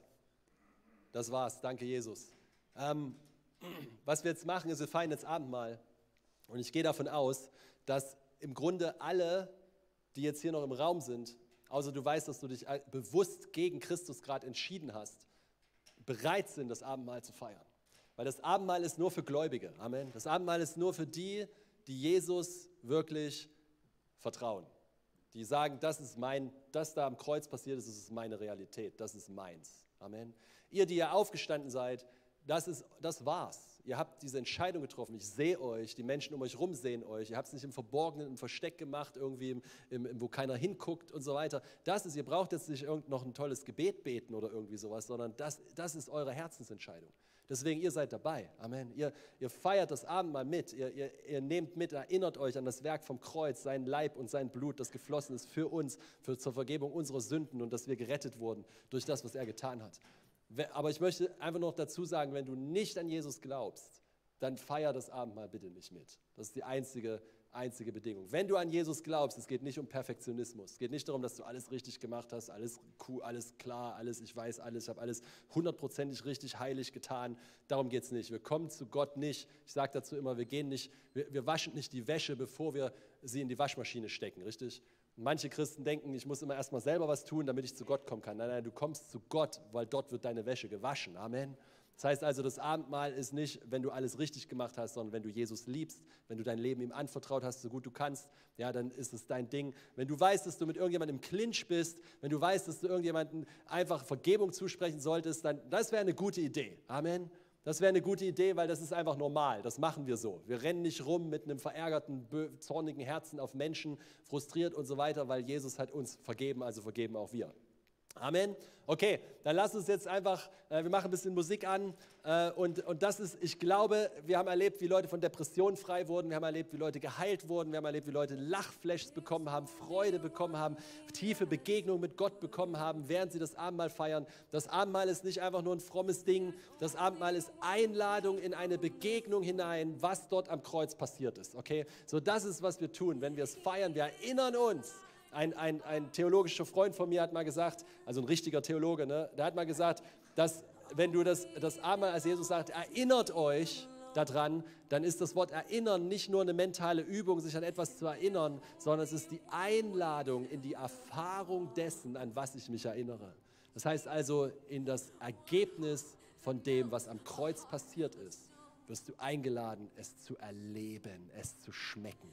Das war's, danke Jesus. Ähm, was wir jetzt machen, ist, wir feiern jetzt Abendmahl. Und ich gehe davon aus, dass im Grunde alle, die jetzt hier noch im Raum sind, außer du weißt, dass du dich bewusst gegen Christus gerade entschieden hast, bereit sind, das Abendmahl zu feiern. Weil das Abendmahl ist nur für Gläubige. Amen. Das Abendmahl ist nur für die, die Jesus wirklich vertrauen. Die sagen, das ist mein, das da am Kreuz passiert ist, das ist meine Realität, das ist meins. Amen. Ihr, die ja aufgestanden seid, das, ist, das war's. Ihr habt diese Entscheidung getroffen. Ich sehe euch, die Menschen um euch herum sehen euch. Ihr habt es nicht im Verborgenen, im Versteck gemacht, irgendwie, im, im, wo keiner hinguckt und so weiter. Das ist, ihr braucht jetzt nicht irgend noch ein tolles Gebet beten oder irgendwie sowas, sondern das, das ist eure Herzensentscheidung. Deswegen, ihr seid dabei. Amen. Ihr, ihr feiert das Abendmahl mit. Ihr, ihr, ihr nehmt mit, erinnert euch an das Werk vom Kreuz, sein Leib und sein Blut, das geflossen ist für uns, für, zur Vergebung unserer Sünden und dass wir gerettet wurden durch das, was er getan hat. Aber ich möchte einfach noch dazu sagen, wenn du nicht an Jesus glaubst, dann feier das Abendmahl bitte nicht mit. Das ist die einzige, einzige Bedingung. Wenn du an Jesus glaubst, es geht nicht um Perfektionismus. Es geht nicht darum, dass du alles richtig gemacht hast, alles cool, alles klar, alles, ich weiß alles, ich habe alles hundertprozentig richtig heilig getan. Darum geht es nicht. Wir kommen zu Gott nicht. Ich sage dazu immer, wir gehen nicht, wir, wir waschen nicht die Wäsche, bevor wir sie in die Waschmaschine stecken, richtig? Und manche Christen denken, ich muss immer erstmal selber was tun, damit ich zu Gott kommen kann. Nein, nein, du kommst zu Gott, weil dort wird deine Wäsche gewaschen. Amen. Das heißt also, das Abendmahl ist nicht, wenn du alles richtig gemacht hast, sondern wenn du Jesus liebst, wenn du dein Leben ihm anvertraut hast, so gut du kannst, ja, dann ist es dein Ding. Wenn du weißt, dass du mit irgendjemandem im Clinch bist, wenn du weißt, dass du irgendjemandem einfach Vergebung zusprechen solltest, dann das wäre eine gute Idee. Amen. Das wäre eine gute Idee, weil das ist einfach normal. Das machen wir so. Wir rennen nicht rum mit einem verärgerten, zornigen Herzen auf Menschen, frustriert und so weiter, weil Jesus hat uns vergeben, also vergeben auch wir. Amen. Okay, dann lass uns jetzt einfach, äh, wir machen ein bisschen Musik an äh, und, und das ist, ich glaube, wir haben erlebt, wie Leute von Depressionen frei wurden, wir haben erlebt, wie Leute geheilt wurden, wir haben erlebt, wie Leute Lachflashs bekommen haben, Freude bekommen haben, tiefe Begegnung mit Gott bekommen haben, während sie das Abendmahl feiern. Das Abendmahl ist nicht einfach nur ein frommes Ding, das Abendmahl ist Einladung in eine Begegnung hinein, was dort am Kreuz passiert ist. Okay, so das ist, was wir tun, wenn wir es feiern, wir erinnern uns. Ein, ein, ein theologischer Freund von mir hat mal gesagt, also ein richtiger Theologe, ne, der hat mal gesagt, dass wenn du das, das Abendmahl, als Jesus sagt, erinnert euch daran, dann ist das Wort erinnern nicht nur eine mentale Übung, sich an etwas zu erinnern, sondern es ist die Einladung in die Erfahrung dessen, an was ich mich erinnere. Das heißt also, in das Ergebnis von dem, was am Kreuz passiert ist, wirst du eingeladen, es zu erleben, es zu schmecken.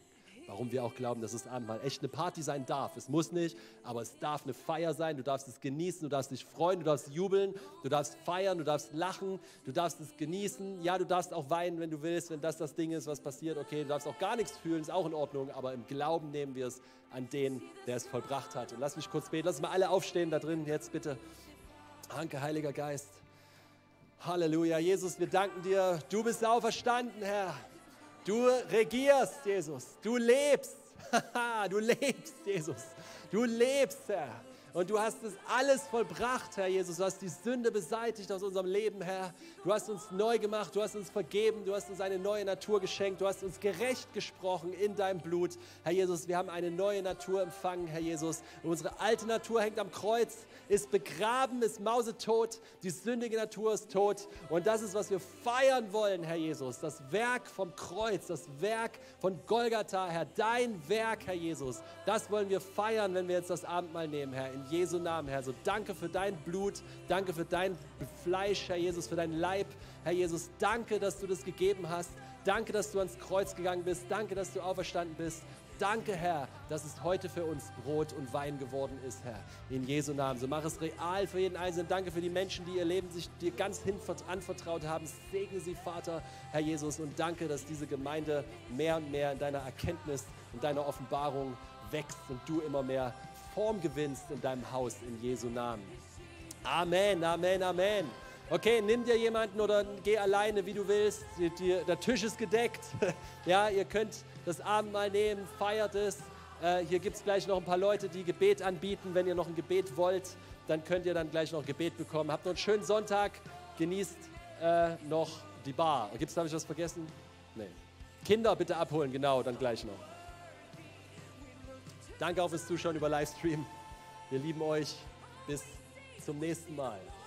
Warum wir auch glauben, dass das Abendmahl echt eine Party sein darf. Es muss nicht, aber es darf eine Feier sein. Du darfst es genießen, du darfst dich freuen, du darfst jubeln, du darfst feiern, du darfst lachen, du darfst es genießen. Ja, du darfst auch weinen, wenn du willst, wenn das das Ding ist, was passiert. Okay, du darfst auch gar nichts fühlen, ist auch in Ordnung, aber im Glauben nehmen wir es an den, der es vollbracht hat. Und lass mich kurz beten, lass uns mal alle aufstehen da drin, jetzt bitte. Danke, Heiliger Geist. Halleluja, Jesus, wir danken dir, du bist auferstanden, Herr. Du regierst, Jesus. Du lebst. Du lebst, Jesus. Du lebst, Herr. Und du hast es alles vollbracht, Herr Jesus. Du hast die Sünde beseitigt aus unserem Leben, Herr. Du hast uns neu gemacht, du hast uns vergeben, du hast uns eine neue Natur geschenkt, du hast uns gerecht gesprochen in deinem Blut. Herr Jesus, wir haben eine neue Natur empfangen, Herr Jesus. Und unsere alte Natur hängt am Kreuz, ist begraben, ist mausetot. Die sündige Natur ist tot. Und das ist, was wir feiern wollen, Herr Jesus. Das Werk vom Kreuz, das Werk von Golgatha, Herr. Dein Werk, Herr Jesus. Das wollen wir feiern, wenn wir jetzt das Abendmahl nehmen, Herr. In Jesu Namen, Herr. So danke für dein Blut, danke für dein Fleisch, Herr Jesus, für dein Leib, Herr Jesus. Danke, dass du das gegeben hast. Danke, dass du ans Kreuz gegangen bist. Danke, dass du auferstanden bist. Danke, Herr, dass es heute für uns Brot und Wein geworden ist, Herr. In Jesu Namen. So mach es real für jeden Einzelnen. Danke für die Menschen, die ihr Leben sich dir ganz hin anvertraut haben. Segne sie, Vater, Herr Jesus. Und danke, dass diese Gemeinde mehr und mehr in deiner Erkenntnis und deiner Offenbarung wächst und du immer mehr Form gewinnst in deinem Haus, in Jesu Namen. Amen, Amen, Amen. Okay, nimm dir jemanden oder geh alleine, wie du willst. Die, die, der Tisch ist gedeckt. Ja, ihr könnt das Abendmahl nehmen, feiert es. Äh, hier gibt es gleich noch ein paar Leute, die Gebet anbieten. Wenn ihr noch ein Gebet wollt, dann könnt ihr dann gleich noch Gebet bekommen. Habt noch einen schönen Sonntag. Genießt äh, noch die Bar. Gibt's, habe ich was vergessen? Nee. Kinder bitte abholen, genau, dann gleich noch. Danke auch fürs Zuschauen über Livestream. Wir lieben euch. Bis zum nächsten Mal.